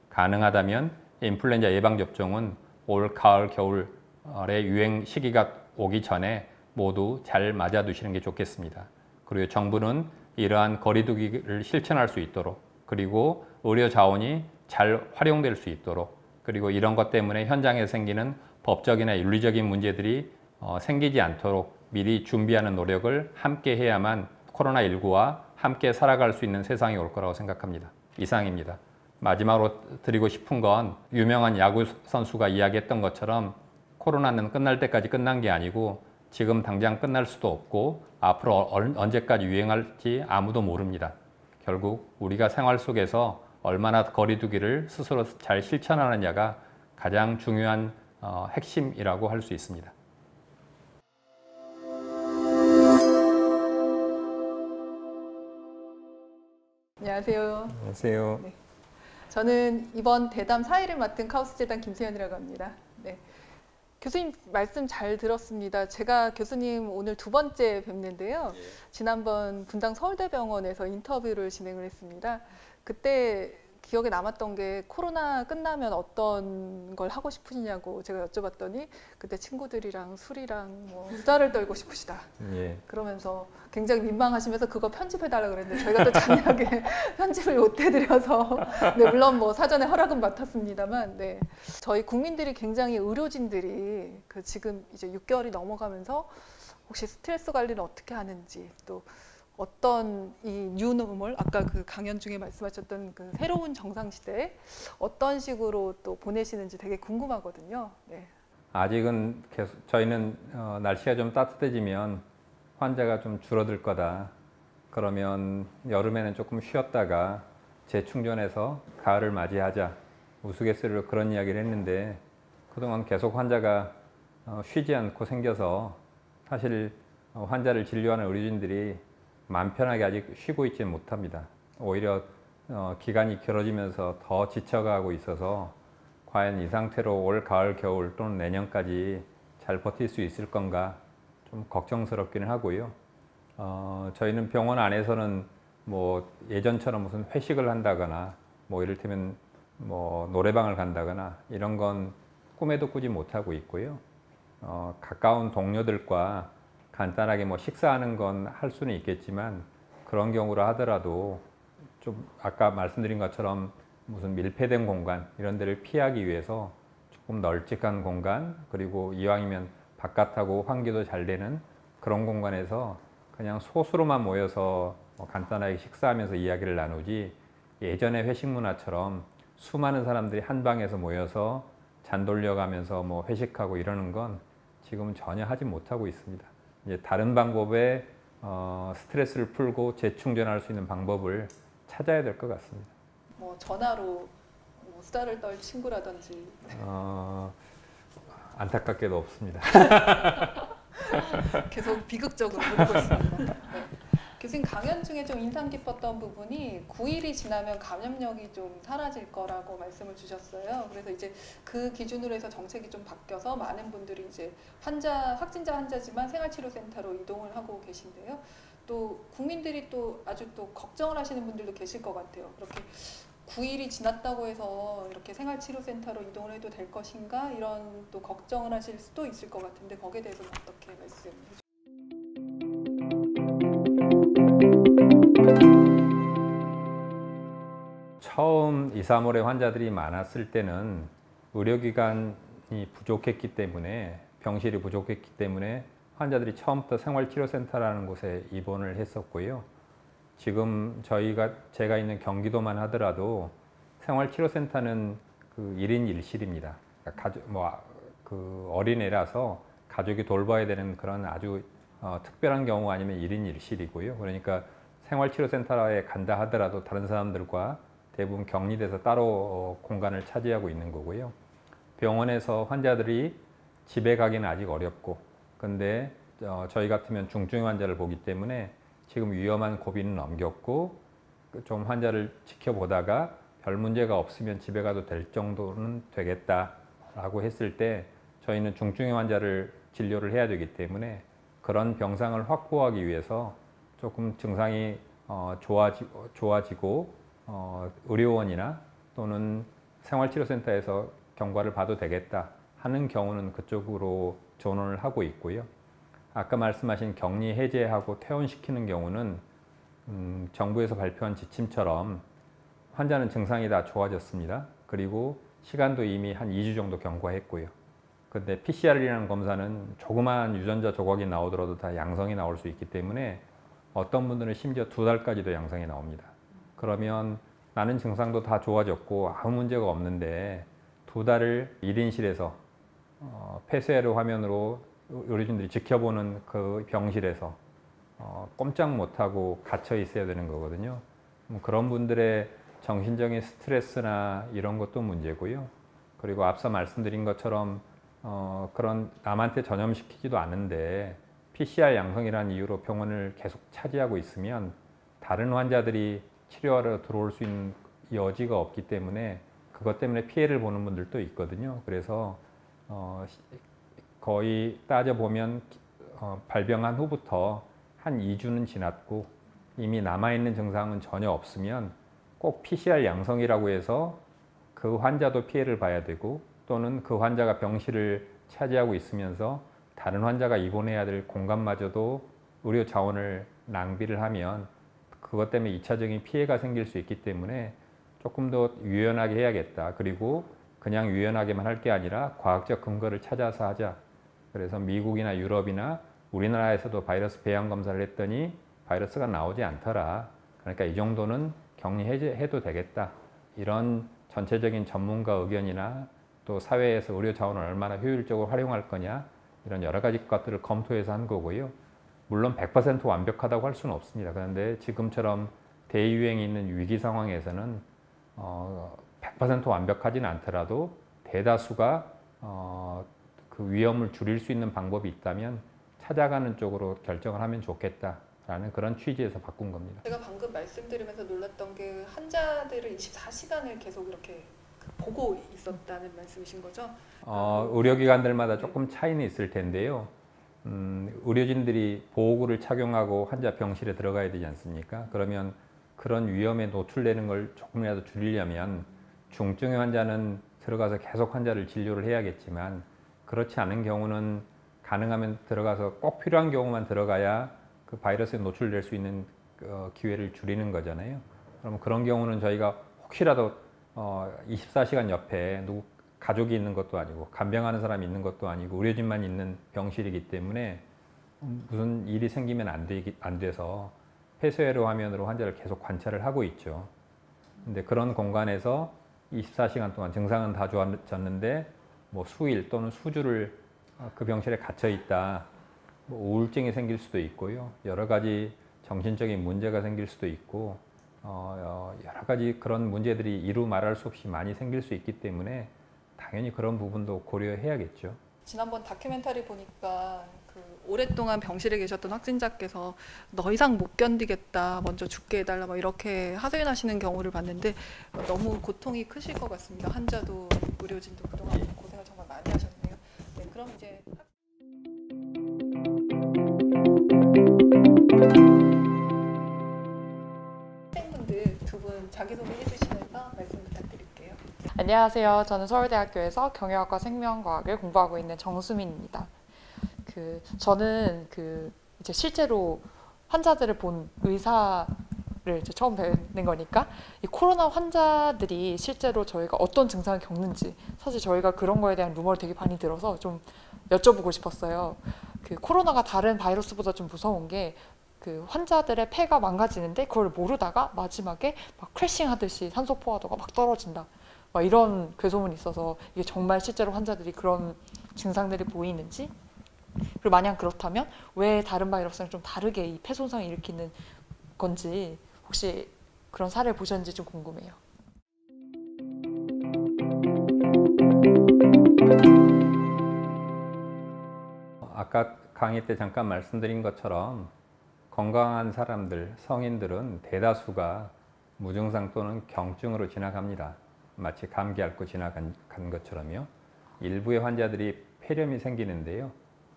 가능하다면 인플루엔자 예방접종은 올 가을 겨울의 유행 시기가 오기 전에 모두 잘 맞아두시는 게 좋겠습니다. 그리고 정부는 이러한 거리 두기를 실천할 수 있도록 그리고 의료 자원이 잘 활용될 수 있도록 그리고 이런 것 때문에 현장에서 생기는 법적이나 윤리적인 문제들이 어, 생기지 않도록 미리 준비하는 노력을 함께 해야만 코로나십구와 함께 살아갈 수 있는 세상이 올 거라고 생각합니다. 이상입니다. 마지막으로 드리고 싶은 건 유명한 야구 선수가 이야기했던 것처럼 코로나는 끝날 때까지 끝난 게 아니고 지금 당장 끝날 수도 없고 앞으로 언제까지 유행할지 아무도 모릅니다. 결국 우리가 생활 속에서 얼마나 거리 두기를 스스로 잘 실천하느냐가 가장 중요한 어, 핵심이라고 할 수 있습니다. 안녕하세요. 안녕하세요. 네. 저는 이번 대담 사 일을 맡은 카오스재단 김세연이라고 합니다. 네. 교수님 말씀 잘 들었습니다. 제가 교수님 오늘 두 번째 뵙는데요. 예. 지난번 분당 서울대병원에서 인터뷰를 진행을 했습니다. 그때 기억에 남았던 게 코로나 끝나면 어떤 걸 하고 싶으시냐고 제가 여쭤봤더니 그때 친구들이랑 술이랑 뭐 수다를 떨고 싶으시다. 예. 그러면서 굉장히 민망하시면서 그거 편집해달라고 그랬는데 저희가 또 잔인하게 편집을 못 해드려서 네, 물론 뭐 사전에 허락은 맡았습니다만 네. 저희 국민들이 굉장히 의료진들이 그 지금 이제 육 개월이 넘어가면서 혹시 스트레스 관리를 어떻게 하는지 또 어떤 이 뉴노멀 아까 그 강연 중에 말씀하셨던 그 새로운 정상 시대에 어떤 식으로 또 보내시는지 되게 궁금하거든요. 네. 아직은 계속 저희는 어, 날씨가 좀 따뜻해지면 환자가 좀 줄어들 거다. 그러면 여름에는 조금 쉬었다가 재충전해서 가을을 맞이하자. 우스갯소리로 그런 이야기를 했는데 그동안 계속 환자가 어, 쉬지 않고 생겨서 사실 어, 환자를 진료하는 의료진들이 마음 편하게 아직 쉬고 있지는 못합니다. 오히려 어, 기간이 길어지면서 더 지쳐가고 있어서 과연 이 상태로 올 가을 겨울 또는 내년까지 잘 버틸 수 있을 건가 좀 걱정스럽기는 하고요. 어, 저희는 병원 안에서는 뭐 예전처럼 무슨 회식을 한다거나 뭐 이를테면 뭐 노래방을 간다거나 이런 건 꿈에도 꾸지 못하고 있고요. 어, 가까운 동료들과 간단하게 뭐 식사하는 건 할 수는 있겠지만 그런 경우라 하더라도 좀 아까 말씀드린 것처럼 무슨 밀폐된 공간 이런 데를 피하기 위해서 조금 널찍한 공간 그리고 이왕이면 바깥하고 환기도 잘 되는 그런 공간에서 그냥 소수로만 모여서 뭐 간단하게 식사하면서 이야기를 나누지 예전의 회식 문화처럼 수많은 사람들이 한 방에서 모여서 잔 돌려가면서 뭐 회식하고 이러는 건 지금은 전혀 하지 못하고 있습니다. 이제 다른 방법에 어, 스트레스를 풀고 재충전할 수 있는 방법을 찾아야 될 것 같습니다. 뭐 전화로 뭐 수다를 떨 친구라든지. 어, 안타깝게도 없습니다. 계속 비극적으로 보고 있습니다. 네. 교수님 강연 중에 좀 인상 깊었던 부분이 구 일이 지나면 감염력이 좀 사라질 거라고 말씀을 주셨어요. 그래서 이제 그 기준으로 해서 정책이 좀 바뀌어서 많은 분들이 이제 환자, 확진자 환자지만 생활치료센터로 이동을 하고 계신데요. 또 국민들이 또 아주 또 걱정을 하시는 분들도 계실 것 같아요. 그렇게 구 일이 지났다고 해서 이렇게 생활치료센터로 이동을 해도 될 것인가 이런 또 걱정을 하실 수도 있을 것 같은데 거기에 대해서는 어떻게 말씀해 주세요? 처음 이, 삼월에 환자들이 많았을 때는 의료기관이 부족했기 때문에 병실이 부족했기 때문에 환자들이 처음부터 생활치료센터라는 곳에 입원을 했었고요. 지금 저희가 제가 있는 경기도만 하더라도 생활치료센터는 그 일 인 일 실입니다. 그러니까 가족, 뭐, 그 어린애라서 가족이 돌봐야 되는 그런 아주 어, 특별한 경우 아니면 일 인 일 실이고요. 그러니까 생활치료센터에 간다 하더라도 다른 사람들과 대부분 격리돼서 따로 어, 공간을 차지하고 있는 거고요. 병원에서 환자들이 집에 가기는 아직 어렵고, 근데 어, 저희 같으면 중증 환자를 보기 때문에 지금 위험한 고비는 넘겼고 좀 환자를 지켜보다가 별 문제가 없으면 집에 가도 될 정도는 되겠다라고 했을 때 저희는 중증 환자를 진료를 해야 되기 때문에 그런 병상을 확보하기 위해서 조금 증상이 어, 좋아지, 좋아지고 어, 의료원이나 또는 생활치료센터에서 경과를 봐도 되겠다 하는 경우는 그쪽으로 전원을 하고 있고요. 아까 말씀하신 격리 해제하고 퇴원시키는 경우는 음, 정부에서 발표한 지침처럼 환자는 증상이 다 좋아졌습니다. 그리고 시간도 이미 한 이 주 정도 경과했고요. 근데 피씨알이라는 검사는 조그마한 유전자 조각이 나오더라도 다 양성이 나올 수 있기 때문에 어떤 분들은 심지어 두 달까지도 양성이 나옵니다. 그러면 나는 증상도 다 좋아졌고 아무 문제가 없는데 두 달을 일 인실에서 어, 폐쇄로 화면으로 의료진들이 지켜보는 그 병실에서 어, 꼼짝 못하고 갇혀 있어야 되는 거거든요. 그런 분들의 정신적인 스트레스나 이런 것도 문제고요. 그리고 앞서 말씀드린 것처럼 어, 그런 남한테 전염시키지도 않는데 피씨알 양성이라는 이유로 병원을 계속 차지하고 있으면 다른 환자들이 치료하러 들어올 수 있는 여지가 없기 때문에 그것 때문에 피해를 보는 분들도 있거든요. 그래서 어, 거의 따져보면 어, 발병한 후부터 한 이 주는 지났고 이미 남아있는 증상은 전혀 없으면 꼭 피씨알 양성이라고 해서 그 환자도 피해를 봐야 되고 또는 그 환자가 병실을 차지하고 있으면서 다른 환자가 입원해야 될 공간마저도 의료 자원을 낭비를 하면 그것 때문에 이 차적인 피해가 생길 수 있기 때문에 조금 더 유연하게 해야겠다. 그리고 그냥 유연하게만 할 게 아니라 과학적 근거를 찾아서 하자. 그래서 미국이나 유럽이나 우리나라에서도 바이러스 배양 검사를 했더니 바이러스가 나오지 않더라. 그러니까 이 정도는 격리 해도 되겠다. 이런 전체적인 전문가 의견이나 또 사회에서 의료 자원을 얼마나 효율적으로 활용할 거냐 이런 여러 가지 것들을 검토해서 한 거고요. 물론 백 퍼센트 완벽하다고 할 수는 없습니다. 그런데 지금처럼 대유행이 있는 위기 상황에서는 어, 백 퍼센트 완벽하지는 않더라도 대다수가 어, 그 위험을 줄일 수 있는 방법이 있다면 찾아가는 쪽으로 결정을 하면 좋겠다라는 그런 취지에서 바꾼 겁니다. 제가 방금 말씀드리면서 놀랐던 게 환자들을 이십사 시간을 계속 이렇게 보고 있었다는 말씀이신 거죠? 어, 의료기관들마다 조금 차이는 있을 텐데요. 음, 의료진들이 보호구를 착용하고 환자 병실에 들어가야 되지 않습니까? 그러면 그런 위험에 노출되는 걸 조금이라도 줄이려면 중증의 환자는 들어가서 계속 환자를 진료를 해야겠지만 그렇지 않은 경우는 가능하면 들어가서 꼭 필요한 경우만 들어가야 그 바이러스에 노출될 수 있는 어, 기회를 줄이는 거잖아요. 그럼 그런 경우는 저희가 혹시라도 어, 이십사 시간 옆에 누구 가족이 있는 것도 아니고 간병하는 사람이 있는 것도 아니고 의료진만 있는 병실이기 때문에 무슨 일이 생기면 안, 되기, 안 돼서 폐쇄로 화면으로 환자를 계속 관찰을 하고 있죠. 근데 그런 공간에서 이십사 시간 동안 증상은 다 좋아졌는데 뭐 수일 또는 수주를 그 병실에 갇혀 있다. 뭐 우울증이 생길 수도 있고요. 여러 가지 정신적인 문제가 생길 수도 있고 어, 여러 가지 그런 문제들이 이루 말할 수 없이 많이 생길 수 있기 때문에 당연히 그런 부분도 고려해야겠죠. 지난번 다큐멘터리 보니까 그 오랫동안 병실에 계셨던 확진자께서 더 이상 못 견디겠다, 먼저 죽게 해달라 뭐 이렇게 하소연하시는 경우를 봤는데 너무 고통이 크실 것 같습니다. 환자도 의료진도 그동안 고생을 정말 많이 하셨네요. 네, 그럼 이제 학생분들 두 분 자기소개 해주시면서 말씀 부탁드릴게요. 안녕하세요. 저는 서울대학교에서 경영학과 생명과학을 공부하고 있는 정수민입니다. 그 저는 그 이제 실제로 환자들을 본 의사를 이제 처음 뵙는 거니까 이 코로나 환자들이 실제로 저희가 어떤 증상을 겪는지 사실 저희가 그런 거에 대한 루머를 되게 많이 들어서 좀 여쭤보고 싶었어요. 그 코로나가 다른 바이러스보다 좀 무서운 게 그 환자들의 폐가 망가지는데 그걸 모르다가 마지막에 막 크래싱 하듯이 산소 포화도가 막 떨어진다. 막 이런 괴소문이 있어서 이게 정말 실제로 환자들이 그런 증상들이 보이는지, 그리고 만약 그렇다면 왜 다른 바이러스랑 좀 다르게 이 폐 손상을 일으키는 건지 혹시 그런 사례를 보셨는지 좀 궁금해요. 아까 강의 때 잠깐 말씀드린 것처럼 건강한 사람들, 성인들은 대다수가 무증상 또는 경증으로 지나갑니다. 마치 감기 앓고 지나간 것처럼요. 일부의 환자들이 폐렴이 생기는데요.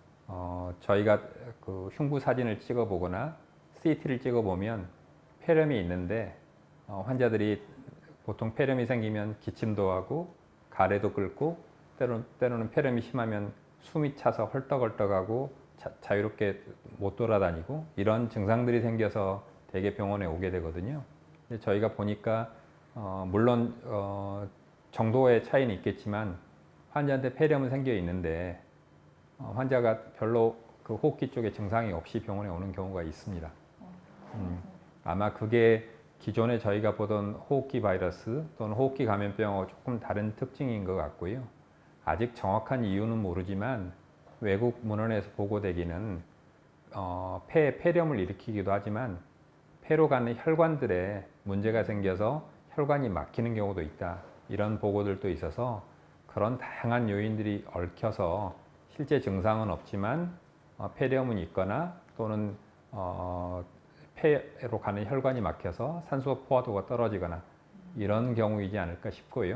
어, 저희가 그 흉부 사진을 찍어보거나 씨티를 찍어보면 폐렴이 있는데 어, 환자들이 보통 폐렴이 생기면 기침도 하고 가래도 끓고 때로, 때로는 폐렴이 심하면 숨이 차서 헐떡헐떡하고 자, 자유롭게 못 돌아다니고 이런 증상들이 생겨서 대개 병원에 오게 되거든요. 근데 저희가 보니까 어, 물론 어, 정도의 차이는 있겠지만 환자한테 폐렴은 생겨 있는데 어, 환자가 별로 그 호흡기 쪽에 증상이 없이 병원에 오는 경우가 있습니다. 음, 아마 그게 기존에 저희가 보던 호흡기 바이러스 또는 호흡기 감염병하고 조금 다른 특징인 것 같고요. 아직 정확한 이유는 모르지만 외국 문헌에서 보고되기는 어, 폐, 폐렴을 일으키기도 하지만 폐로 가는 혈관들에 문제가 생겨서 혈관이 막히는 경우도 있다. 이런 보고들도 있어서 그런 다양한 요인들이 얽혀서 실제 증상은 없지만 어, 폐렴은 있거나 또는 어, 폐로 가는 혈관이 막혀서 산소 포화도가 떨어지거나 이런 경우이지 않을까 싶고요.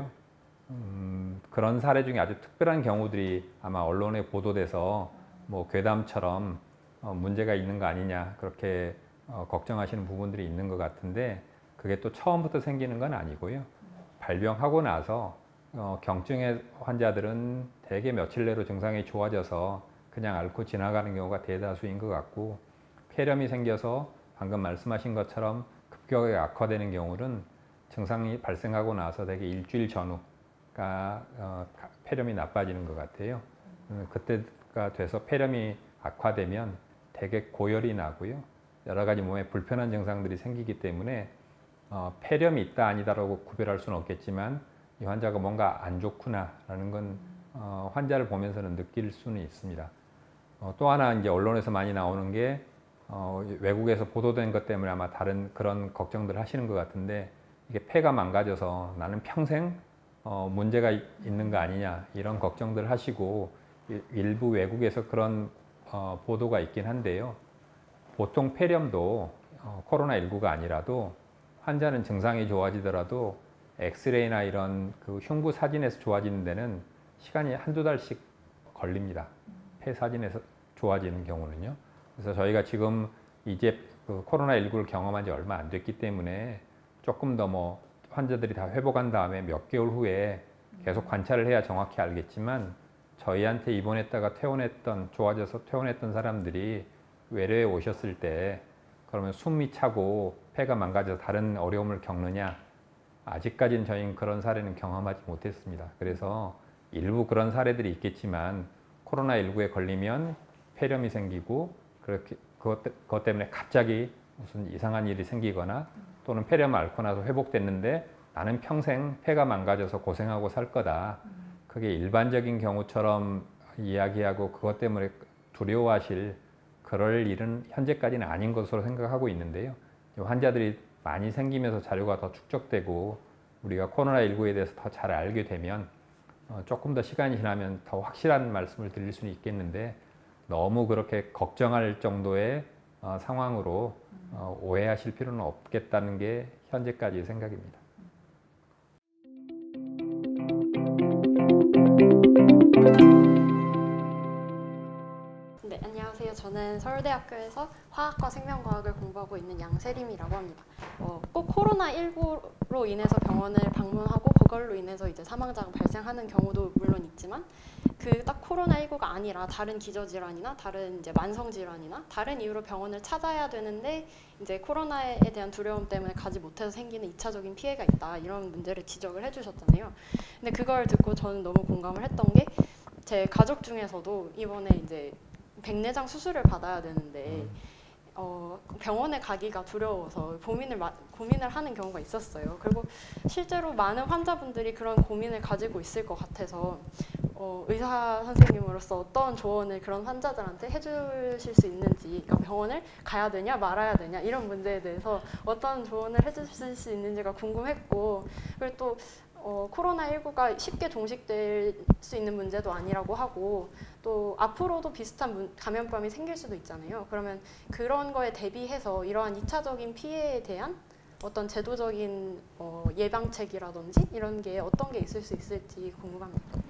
음, 그런 사례 중에 아주 특별한 경우들이 아마 언론에 보도돼서 뭐 괴담처럼 어, 문제가 있는 거 아니냐 그렇게 어, 걱정하시는 부분들이 있는 것 같은데 그게 또 처음부터 생기는 건 아니고요. 발병하고 나서 어, 경증의 환자들은 대개 며칠 내로 증상이 좋아져서 그냥 앓고 지나가는 경우가 대다수인 것 같고 폐렴이 생겨서 방금 말씀하신 것처럼 급격하게 악화되는 경우는 증상이 발생하고 나서 대개 일주일 전후가 어, 폐렴이 나빠지는 것 같아요. 음, 그때가 돼서 폐렴이 악화되면 대개 고열이 나고요. 여러 가지 몸에 불편한 증상들이 생기기 때문에 어, 폐렴이 있다 아니다라고 구별할 수는 없겠지만 이 환자가 뭔가 안 좋구나라는 건 어, 환자를 보면서는 느낄 수는 있습니다. 어, 또 하나 이제 언론에서 많이 나오는 게 어, 외국에서 보도된 것 때문에 아마 다른 그런 걱정들 하시는 것 같은데 이게 폐가 망가져서 나는 평생 어, 문제가 있는 거 아니냐 이런 걱정들 하시고 일부 외국에서 그런 어, 보도가 있긴 한데요. 보통 폐렴도 어, 코로나십구가 아니라도 환자는 증상이 좋아지더라도 엑스레이나 이런 그 흉부 사진에서 좋아지는 데는 시간이 한두 달씩 걸립니다. 폐 사진에서 좋아지는 경우는요. 그래서 저희가 지금 이제 그 코로나십구를 경험한 지 얼마 안 됐기 때문에 조금 더 뭐 환자들이 다 회복한 다음에 몇 개월 후에 계속 관찰을 해야 정확히 알겠지만 저희한테 입원했다가 퇴원했던, 좋아져서 퇴원했던 사람들이 외래에 오셨을 때 그러면 숨이 차고 폐가 망가져서 다른 어려움을 겪느냐? 아직까지는 저희는 그런 사례는 경험하지 못했습니다. 그래서 일부 그런 사례들이 있겠지만 코로나십구에 걸리면 폐렴이 생기고 그렇게 그것, 그것 때문에 갑자기 무슨 이상한 일이 생기거나 또는 폐렴을 앓고 나서 회복됐는데 나는 평생 폐가 망가져서 고생하고 살 거다. 그게 일반적인 경우처럼 이야기하고 그것 때문에 두려워하실 그럴 일은 현재까지는 아닌 것으로 생각하고 있는데요. 환자들이 많이 생기면서 자료가 더 축적되고 우리가 코로나십구에 대해서 더 잘 알게 되면 조금 더 시간이 지나면 더 확실한 말씀을 드릴 수는 있겠는데 너무 그렇게 걱정할 정도의 상황으로 오해하실 필요는 없겠다는 게 현재까지의 생각입니다. 네, 안녕하세요. 저는 서울대학교에서 화학과 생명과학을 공부하고 있는 양세림이라고 합니다. 어, 꼭 코로나십구로 인해서 병원을 방문하고 그걸로 인해서 이제 사망자가 발생하는 경우도 물론 있지만 그 딱 코로나십구가 아니라 다른 기저질환이나 다른 이제 만성질환이나 다른 이유로 병원을 찾아야 되는데 이제 코로나에 대한 두려움 때문에 가지 못해서 생기는 이차적인 피해가 있다 이런 문제를 지적을 해주셨잖아요. 근데 그걸 듣고 저는 너무 공감을 했던 게 제 가족 중에서도 이번에 이제 백내장 수술을 받아야 되는데 어, 병원에 가기가 두려워서 고민을, 마, 고민을 하는 경우가 있었어요. 그리고 실제로 많은 환자분들이 그런 고민을 가지고 있을 것 같아서 어, 의사 선생님으로서 어떤 조언을 그런 환자들한테 해주실 수 있는지, 그러니까 병원을 가야 되냐 말아야 되냐 이런 문제에 대해서 어떤 조언을 해주실 수 있는지가 궁금했고, 그리고 또 어, 코로나십구가 쉽게 종식될 수 있는 문제도 아니라고 하고 또 앞으로도 비슷한 문, 감염병이 생길 수도 있잖아요. 그러면 그런 거에 대비해서 이러한 이차적인 피해에 대한 어떤 제도적인 어, 예방책이라든지 이런 게 어떤 게 있을 수 있을지 궁금합니다.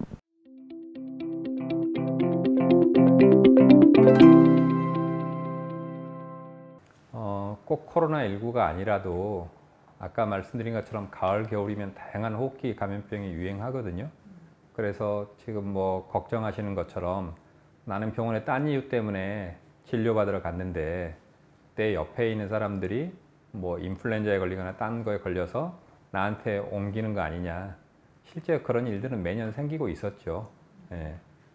어, 꼭 코로나십구가 아니라도 아까 말씀드린 것처럼 가을, 겨울이면 다양한 호흡기 감염병이 유행하거든요. 그래서 지금 뭐 걱정하시는 것처럼 나는 병원에 딴 이유 때문에 진료받으러 갔는데 내 옆에 있는 사람들이 뭐 인플루엔자에 걸리거나 딴 거에 걸려서 나한테 옮기는 거 아니냐. 실제 그런 일들은 매년 생기고 있었죠. 예.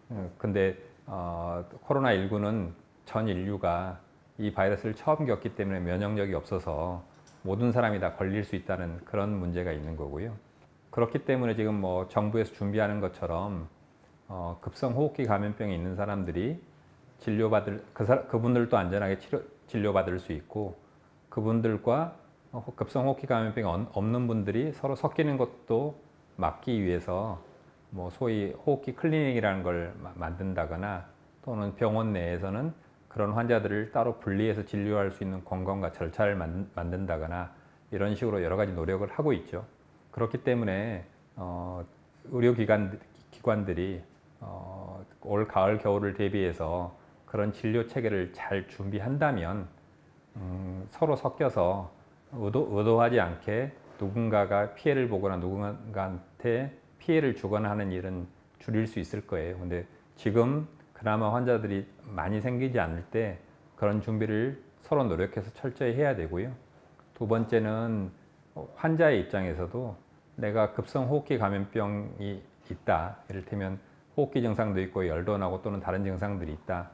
근데 어, 코로나십구는 전 인류가 이 바이러스를 처음 겪기 때문에 면역력이 없어서 모든 사람이 다 걸릴 수 있다는 그런 문제가 있는 거고요. 그렇기 때문에 지금 뭐 정부에서 준비하는 것처럼 어, 급성호흡기 감염병이 있는 사람들이 진료받을 그 사, 그분들도 안전하게 치료, 진료받을 수 있고 그분들과 급성호흡기 감염병이 없는 분들이 서로 섞이는 것도 막기 위해서 뭐 소위 호흡기 클리닉이라는 걸 만든다거나 또는 병원 내에서는 그런 환자들을 따로 분리해서 진료할 수 있는 공간과 절차를 만든다거나 이런 식으로 여러 가지 노력을 하고 있죠. 그렇기 때문에 어, 의료기관, 기관들이 어, 올 가을, 겨울을 대비해서 그런 진료 체계를 잘 준비한다면 음, 서로 섞여서 의도, 의도하지 않게 누군가가 피해를 보거나 누군가한테 피해를 주거나 하는 일은 줄일 수 있을 거예요. 근데 지금 그나마 환자들이 많이 생기지 않을 때 그런 준비를 서로 노력해서 철저히 해야 되고요. 두 번째는 환자의 입장에서도 내가 급성호흡기 감염병이 있다. 이를테면 호흡기 증상도 있고 열도 나고 또는 다른 증상들이 있다.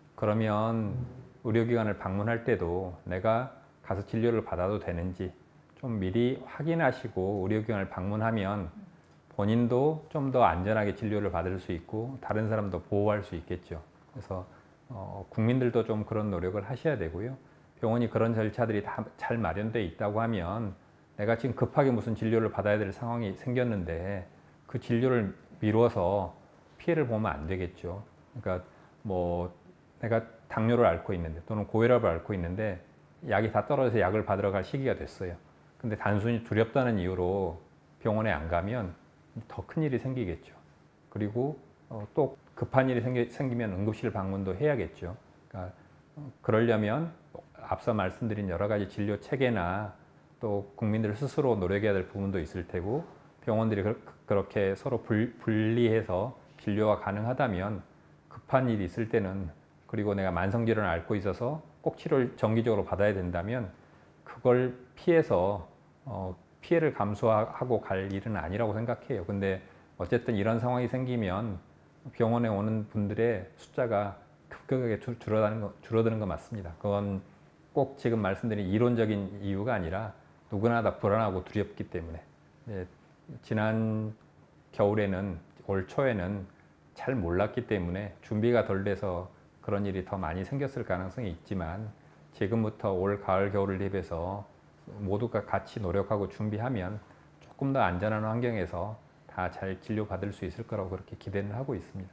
그러면 의료기관을 방문할 때도 내가 가서 진료를 받아도 되는지 좀 미리 확인하시고 의료기관을 방문하면 본인도 좀 더 안전하게 진료를 받을 수 있고 다른 사람도 보호할 수 있겠죠. 그래서 어, 국민들도 좀 그런 노력을 하셔야 되고요. 병원이 그런 절차들이 다 잘 마련되어 있다고 하면 내가 지금 급하게 무슨 진료를 받아야 될 상황이 생겼는데 그 진료를 미뤄서 피해를 보면 안 되겠죠. 그러니까 뭐 내가 당뇨를 앓고 있는데 또는 고혈압을 앓고 있는데 약이 다 떨어져서 약을 받으러 갈 시기가 됐어요. 근데 단순히 두렵다는 이유로 병원에 안 가면 더 큰 일이 생기겠죠. 그리고 어, 또 급한 일이 생기, 생기면 응급실 방문도 해야겠죠. 그러니까 어, 그러려면 앞서 말씀드린 여러 가지 진료 체계나 또 국민들 스스로 노력해야 될 부분도 있을 테고 병원들이 그, 그렇게 서로 불, 분리해서 진료가 가능하다면 급한 일이 있을 때는 그리고 내가 만성질환을 앓고 있어서 꼭 치료를 정기적으로 받아야 된다면 그걸 피해서 어, 피해를 감수하고 갈 일은 아니라고 생각해요. 근데 어쨌든 이런 상황이 생기면 병원에 오는 분들의 숫자가 급격하게 줄- 줄어드는 거, 줄어드는 거 맞습니다. 그건 꼭 지금 말씀드린 이론적인 이유가 아니라 누구나 다 불안하고 두렵기 때문에. 네, 지난 겨울에는 올 초에는 잘 몰랐기 때문에 준비가 덜 돼서 그런 일이 더 많이 생겼을 가능성이 있지만 지금부터 올 가을 겨울을 대비해서 모두가 같이 노력하고 준비하면 조금 더 안전한 환경에서 다 잘 진료받을 수 있을 거라고 그렇게 기대는 하고 있습니다.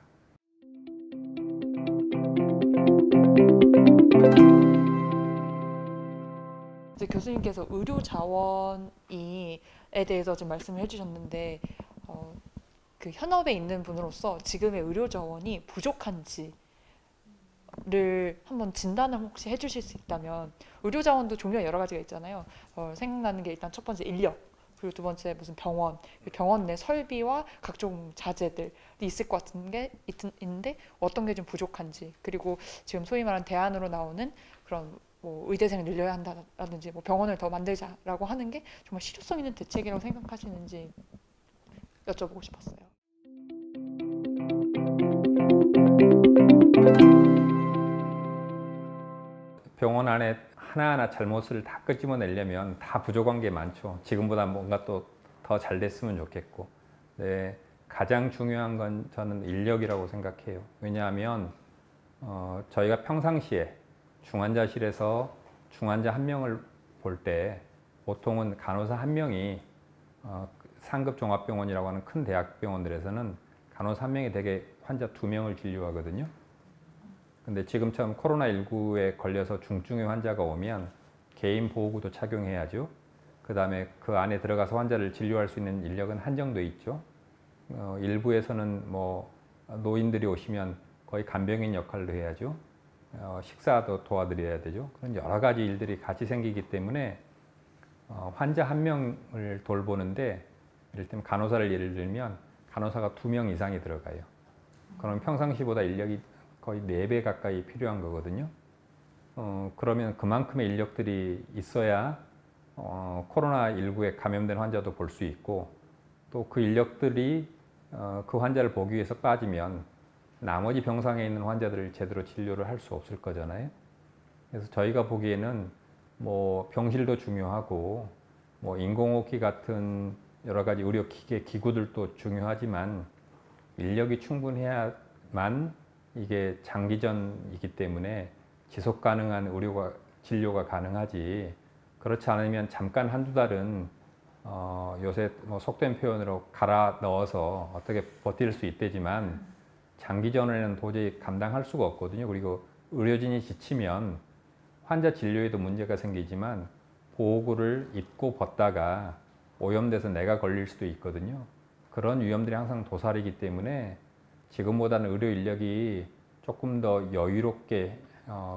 이제 교수님께서 의료 자원이에 대해서 좀 말씀을 해주셨는데 어, 그 현업에 있는 분으로서 지금의 의료 자원이 부족한지를 한번 진단을 혹시 해주실 수 있다면 의료 자원도 종류가 여러 가지가 있잖아요. 어, 생각나는 게 일단 첫 번째 인력. 그리고 두 번째 무슨 병원, 병원 내 설비와 각종 자재들이 있을 것 같은 게 있는데 어떤 게 좀 부족한지 그리고 지금 소위 말하는 대안으로 나오는 그런 뭐 의대생을 늘려야 한다라든지 뭐 병원을 더 만들자라고 하는 게 정말 실효성 있는 대책이라고 생각하시는지 여쭤보고 싶었어요. 병원 안에 하나하나 잘못을 다 끄집어내려면 다 부족한 게 많죠. 지금보다 뭔가 또 더 잘 됐으면 좋겠고. 네, 가장 중요한 건 저는 인력이라고 생각해요. 왜냐하면 어, 저희가 평상시에 중환자실에서 중환자 한 명을 볼 때 보통은 간호사 한 명이 어, 상급 종합병원이라고 하는 큰 대학병원들에서는 간호사 한 명이 대개 환자 두 명을 진료하거든요. 근데 지금처럼 코로나십구에 걸려서 중증의 환자가 오면 개인 보호구도 착용해야죠. 그 다음에 그 안에 들어가서 환자를 진료할 수 있는 인력은 한정돼 있죠. 어, 일부에서는 뭐 노인들이 오시면 거의 간병인 역할도 해야죠. 어, 식사도 도와드려야 되죠. 그런 여러 가지 일들이 같이 생기기 때문에 어, 환자 한 명을 돌보는데 이를테면 간호사를 예를 들면 간호사가 두 명 이상이 들어가요. 그럼 평상시보다 인력이 거의 네 배 가까이 필요한 거거든요. 어, 그러면 그만큼의 인력들이 있어야 어, 코로나십구에 감염된 환자도 볼 수 있고 또 그 인력들이 어, 그 환자를 보기 위해서 빠지면 나머지 병상에 있는 환자들을 제대로 진료를 할 수 없을 거잖아요. 그래서 저희가 보기에는 뭐 병실도 중요하고 뭐 인공호흡기 같은 여러 가지 의료 기계 기구들도 중요하지만 인력이 충분해야만 이게 장기전이기 때문에 지속 가능한 의료가 진료가 가능하지 그렇지 않으면 잠깐 한두 달은 어, 요새 뭐 속된 표현으로 갈아 넣어서 어떻게 버틸 수 있대지만 장기전에는 도저히 감당할 수가 없거든요. 그리고 의료진이 지치면 환자 진료에도 문제가 생기지만 보호구를 입고 벗다가 오염돼서 내가 걸릴 수도 있거든요. 그런 위험들이 항상 도사리기 때문에 지금보다는 의료 인력이 조금 더 여유롭게 어,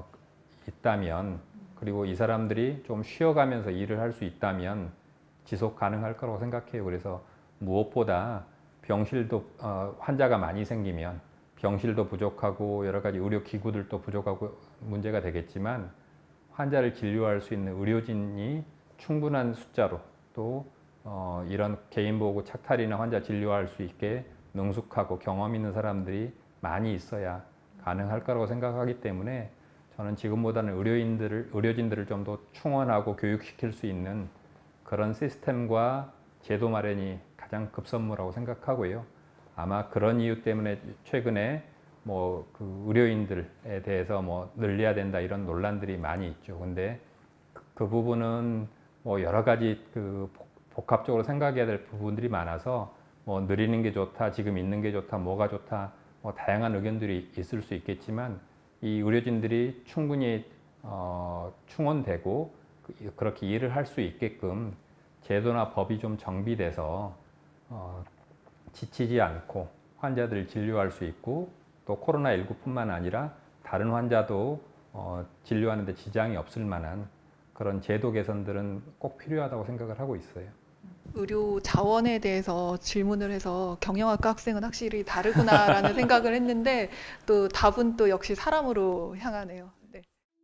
있다면 그리고 이 사람들이 좀 쉬어가면서 일을 할 수 있다면 지속 가능할 거라고 생각해요. 그래서 무엇보다 병실도 어, 환자가 많이 생기면 병실도 부족하고 여러 가지 의료 기구들도 부족하고 문제가 되겠지만 환자를 진료할 수 있는 의료진이 충분한 숫자로 또 어, 이런 개인보호구 착탈이나 환자 진료할 수 있게 능숙하고 경험 있는 사람들이 많이 있어야 가능할 거라고 생각하기 때문에 저는 지금보다는 의료인들을, 의료진들을 좀 더 충원하고 교육시킬 수 있는 그런 시스템과 제도 마련이 가장 급선무라고 생각하고요. 아마 그런 이유 때문에 최근에 뭐 그 의료인들에 대해서 뭐 늘려야 된다 이런 논란들이 많이 있죠. 근데 그, 그 부분은 뭐 여러 가지 그 복합적으로 생각해야 될 부분들이 많아서 뭐 늘리는 게 좋다, 지금 있는 게 좋다, 뭐가 좋다, 뭐 다양한 의견들이 있을 수 있겠지만 이 의료진들이 충분히 어, 충원되고 그렇게 일을 할 수 있게끔 제도나 법이 좀 정비돼서 어, 지치지 않고 환자들을 진료할 수 있고 또 코로나 일구뿐만 아니라 다른 환자도 어, 진료하는 데 지장이 없을 만한 그런 제도 개선들은 꼭 필요하다고 생각을 하고 있어요. 의료 자원에 대해서 질문을 해서 경영학과 학생은 확실히 다르구나라는 생각을 했는데 또 답은 또 역시 사람으로 향하네요. 네.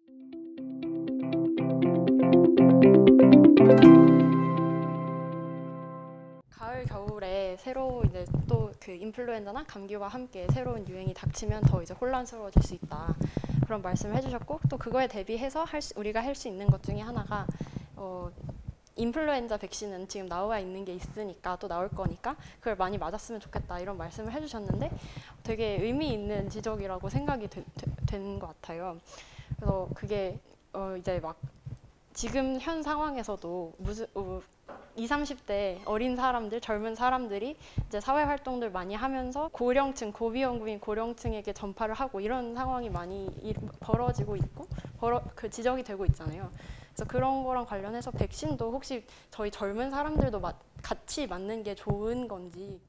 가을 겨울에 새로 이제 또 그 인플루엔자나 감기와 함께 새로운 유행이 닥치면 더 이제 혼란스러워질 수 있다. 그런 말씀을 해주셨고 또 그거에 대비해서 할 수, 우리가 할 수 있는 것 중에 하나가 어, 인플루엔자 백신은 지금 나와 있는 게 있으니까 또 나올 거니까 그걸 많이 맞았으면 좋겠다 이런 말씀을 해주셨는데 되게 의미 있는 지적이라고 생각이 되는 것 같아요. 그래서 그게 어, 이제 막 지금 현 상황에서도 무슨 어, 이십, 삼십 대 어린 사람들, 젊은 사람들이 이제 사회 활동들 많이 하면서 고령층, 고위험군인 고령층에게 전파를 하고 이런 상황이 많이 일, 벌어지고 있고 벌어, 그 지적이 되고 있잖아요. 그래서 그런 거랑 관련해서 백신도 혹시 저희 젊은 사람들도 마, 같이 맞는 게 좋은 건지.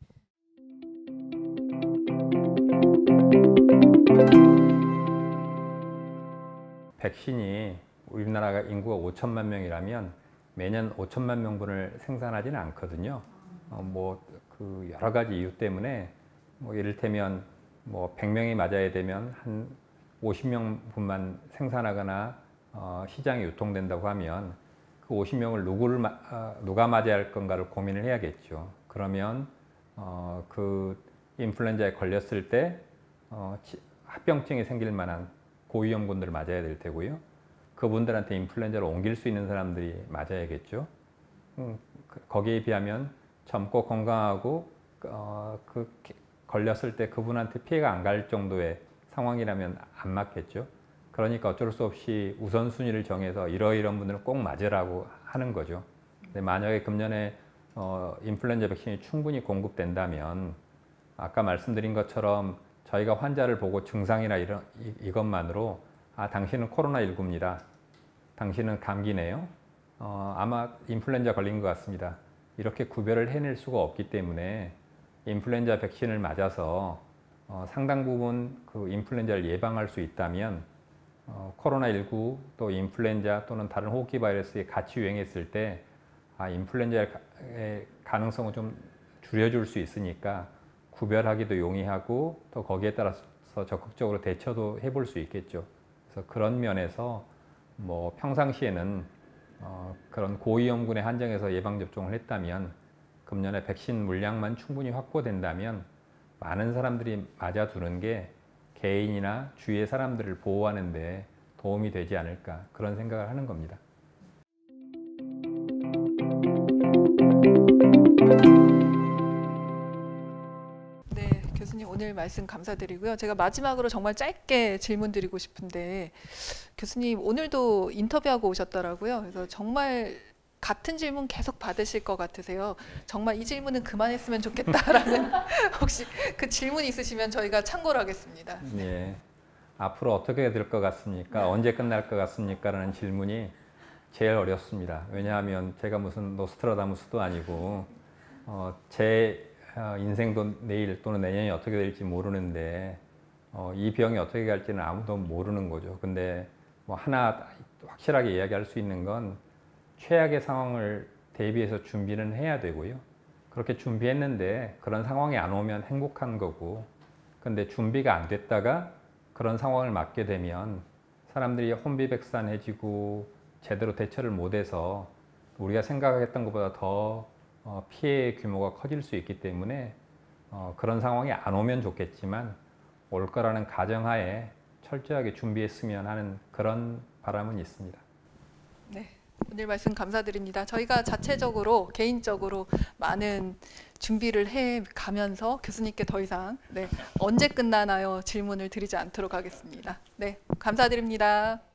백신이 우리나라가 인구가 오천만 명이라면 매년 오천만 명분을 생산하지는 않거든요. 어, 뭐 그 여러 가지 이유 때문에 뭐 이를테면 뭐 백 명이 맞아야 되면 한 오십 명분만 생산하거나 어, 시장에 유통된다고 하면 그 오십 명을 누구를 마, 어, 누가 맞아야 할 건가를 고민을 해야겠죠. 그러면 어, 그 인플루엔자에 걸렸을 때 어, 합병증이 생길 만한 고위험군들을 맞아야 될 테고요. 그분들한테 인플루엔자를 옮길 수 있는 사람들이 맞아야겠죠. 음, 거기에 비하면 젊고 건강하고 어, 그 걸렸을 때 그분한테 피해가 안 갈 정도의 상황이라면 안 맞겠죠. 그러니까 어쩔 수 없이 우선순위를 정해서 이러이러한 분들은 꼭 맞으라고 하는 거죠. 근데 만약에 금년에 어, 인플루엔자 백신이 충분히 공급된다면 아까 말씀드린 것처럼 저희가 환자를 보고 증상이나 이런, 이, 이것만으로 아 당신은 코로나 일구입니다. 당신은 감기네요. 어, 아마 인플루엔자 걸린 것 같습니다. 이렇게 구별을 해낼 수가 없기 때문에 인플루엔자 백신을 맞아서 어, 상당 부분 그 인플루엔자를 예방할 수 있다면 어, 코로나 일구 또 인플루엔자 또는 다른 호흡기 바이러스에 같이 유행했을 때 아, 인플루엔자의 가능성을 좀 줄여줄 수 있으니까 구별하기도 용이하고 또 거기에 따라서 적극적으로 대처도 해볼 수 있겠죠. 그래서 그런 면에서 뭐 평상시에는 어, 그런 고위험군에 한정해서 예방접종을 했다면 금년에 백신 물량만 충분히 확보된다면 많은 사람들이 맞아두는 게 개인이나 주위의 사람들을 보호하는 데 도움이 되지 않을까 그런 생각을 하는 겁니다. 네, 교수님 오늘 말씀 감사드리고요. 제가 마지막으로 정말 짧게 질문 드리고 싶은데 교수님 오늘도 인터뷰하고 오셨더라고요. 그래서 정말 같은 질문 계속 받으실 것 같으세요. 정말 이 질문은 그만했으면 좋겠다라는 혹시 그 질문 있으시면 저희가 참고를 하겠습니다. 네, 앞으로 어떻게 될 것 같습니까? 네. 언제 끝날 것 같습니까? 라는 질문이 제일 어렵습니다. 왜냐하면 제가 무슨 노스트라다무스도 아니고 어, 제 인생도 내일 또는 내년이 어떻게 될지 모르는데 어, 이 병이 어떻게 갈지는 아무도 모르는 거죠. 근데 뭐 하나 확실하게 이야기할 수 있는 건 최악의 상황을 대비해서 준비는 해야 되고요. 그렇게 준비했는데 그런 상황이 안 오면 행복한 거고, 근데 준비가 안 됐다가 그런 상황을 맞게 되면 사람들이 혼비백산해지고 제대로 대처를 못해서 우리가 생각했던 것보다 더 피해 규모가 커질 수 있기 때문에 그런 상황이 안 오면 좋겠지만 올 거라는 가정하에 철저하게 준비했으면 하는 그런 바람은 있습니다. 네, 오늘 말씀 감사드립니다. 저희가 자체적으로 개인적으로 많은 준비를 해 가면서 교수님께 더 이상 네, 언제 끝나나요 질문을 드리지 않도록 하겠습니다. 네, 감사드립니다.